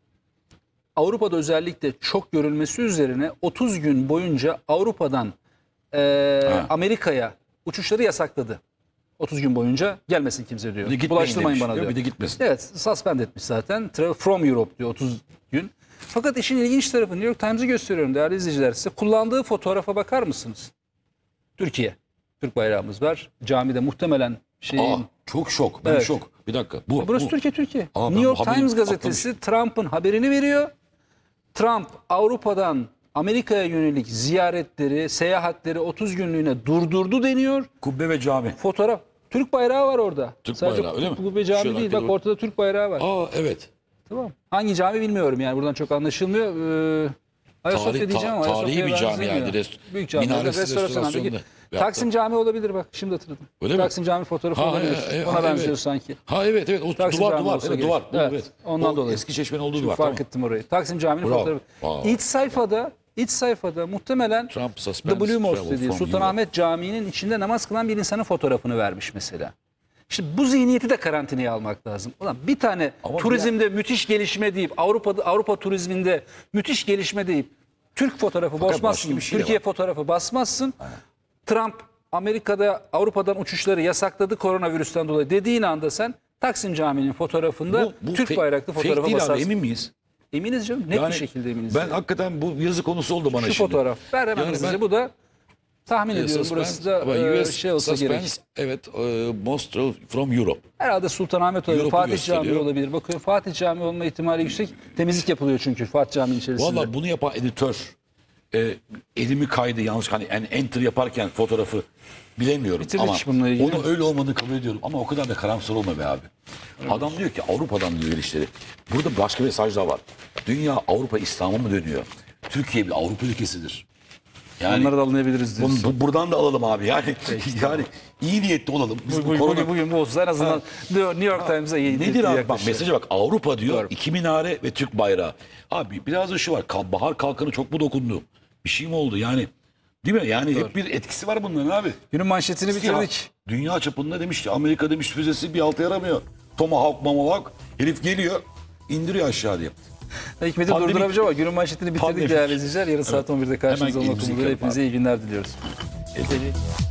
Avrupa'da özellikle çok görülmesi üzerine 30 gün boyunca Avrupa'dan Amerika'ya uçuşları yasakladı. 30 gün boyunca gelmesin kimse diyor. Bulaştırmayın bana diyor. Bir de gitmesin. Evet, suspend etmiş zaten. Travel from Europe diyor 30 gün. Fakat işin ilginç tarafı New York Times'ı gösteriyorum değerli izleyiciler size. Kullandığı fotoğrafa bakar mısınız? Türkiye. Türk bayrağımız var. Camide muhtemelen çok şok. Ben şok. Bir dakika. Burası Türkiye. New York Times gazetesi Trump'ın haberini veriyor. Trump Avrupa'dan Amerika'ya yönelik ziyaretleri, seyahatleri 30 günlüğüne durdurdu deniyor. Kubbe ve cami. Fotoğraf. Türk bayrağı var orada. Türk sadece bayrağı öyle mi? Kubbe cami değil. Bak ortada Türk bayrağı var. Evet. Tamam. Hangi cami bilmiyorum yani buradan çok anlaşılmıyor. Ayasofya diyeceğim ama tarihi bir cami yani. Büyük cami. Restorasyonunda. Taksim Camii olabilir bak şimdi hatırladım. Öyle Taksim Cami fotoğrafı olabilir. Ona benziyor sanki. Evet. O duvar. Evet. Ondan dolayı. Eski Çeşme'nin olduğu duvar. Fark ettim orayı. Taksim Camii'nin fotoğrafı. İç sayfada muhtemelen The Blue Mosque dediği Sultanahmet Camii'nin içinde namaz kılan bir insanın fotoğrafını vermiş mesela. Şimdi bu zihniyeti de karantinaya almak lazım. Ulan bir tane turizmde müthiş gelişme deyip Avrupa turizminde müthiş gelişme deyip Türk fotoğrafı basmazsın, Türkiye fotoğrafı basmazsın. Trump Amerika'da Avrupa'dan uçuşları yasakladı koronavirüsten dolayı dediğin anda sen Taksim Camii'nin fotoğrafında Türk bayraklı fotoğrafı basarsın. Abi, emin miyiz? Eminiz canım. Net bir şekilde eminiz. Ben hakikaten bu yazı konusu oldu bana şimdi. Şu fotoğraf. Ver hemen hızlıca. Bu da tahmin ediyorum burası da şey olsa gerek. Evet. Most from Europe. Herhalde Sultanahmet olabilir. Fatih Camii olabilir. Bakıyorum Fatih Camii olma ihtimali yüksek. Temizlik yapılıyor çünkü Fatih Camii içerisinde. Valla bunu yapan editör elimi kaydı yanlış yani enter yaparken fotoğrafı bilemiyorum bitirdik ama onun öyle olmadığını kabul ediyorum ama o kadar da karamsar olma be abi. Evet. Adam diyor ki Avrupa'dan diyor işleri. Burada başka mesaj da var. Dünya Avrupa İslam'a mı dönüyor? Türkiye bir Avrupa ülkesidir. Yani onları da anlayabiliriz diyorsun. Buradan da alalım abi. Yani iyi niyetli olalım. Bugün bu olsun en azından New York Times'a iyi nedir abi? Bak mesaja bak. Avrupa diyor. Doğru. 2 minare ve Türk bayrağı. Abi biraz da şu var. Bahar kalkanı çok mu dokundu? Bir şey mi oldu? Yani değil mi? Yani hep bir etkisi var bunların abi. Günün manşetini bitirdik. Dünya çapında demiş ki Amerika demiş füzesi bir alta yaramıyor. Tomahawk herif geliyor indiriyor aşağı diye. Hikmet'i durduramayacağım ama günün manşetini bitirdik değerli izleyiciler. Yarın saat 11'de karşınızda olmak umuduyla hepinize iyi günler diliyoruz.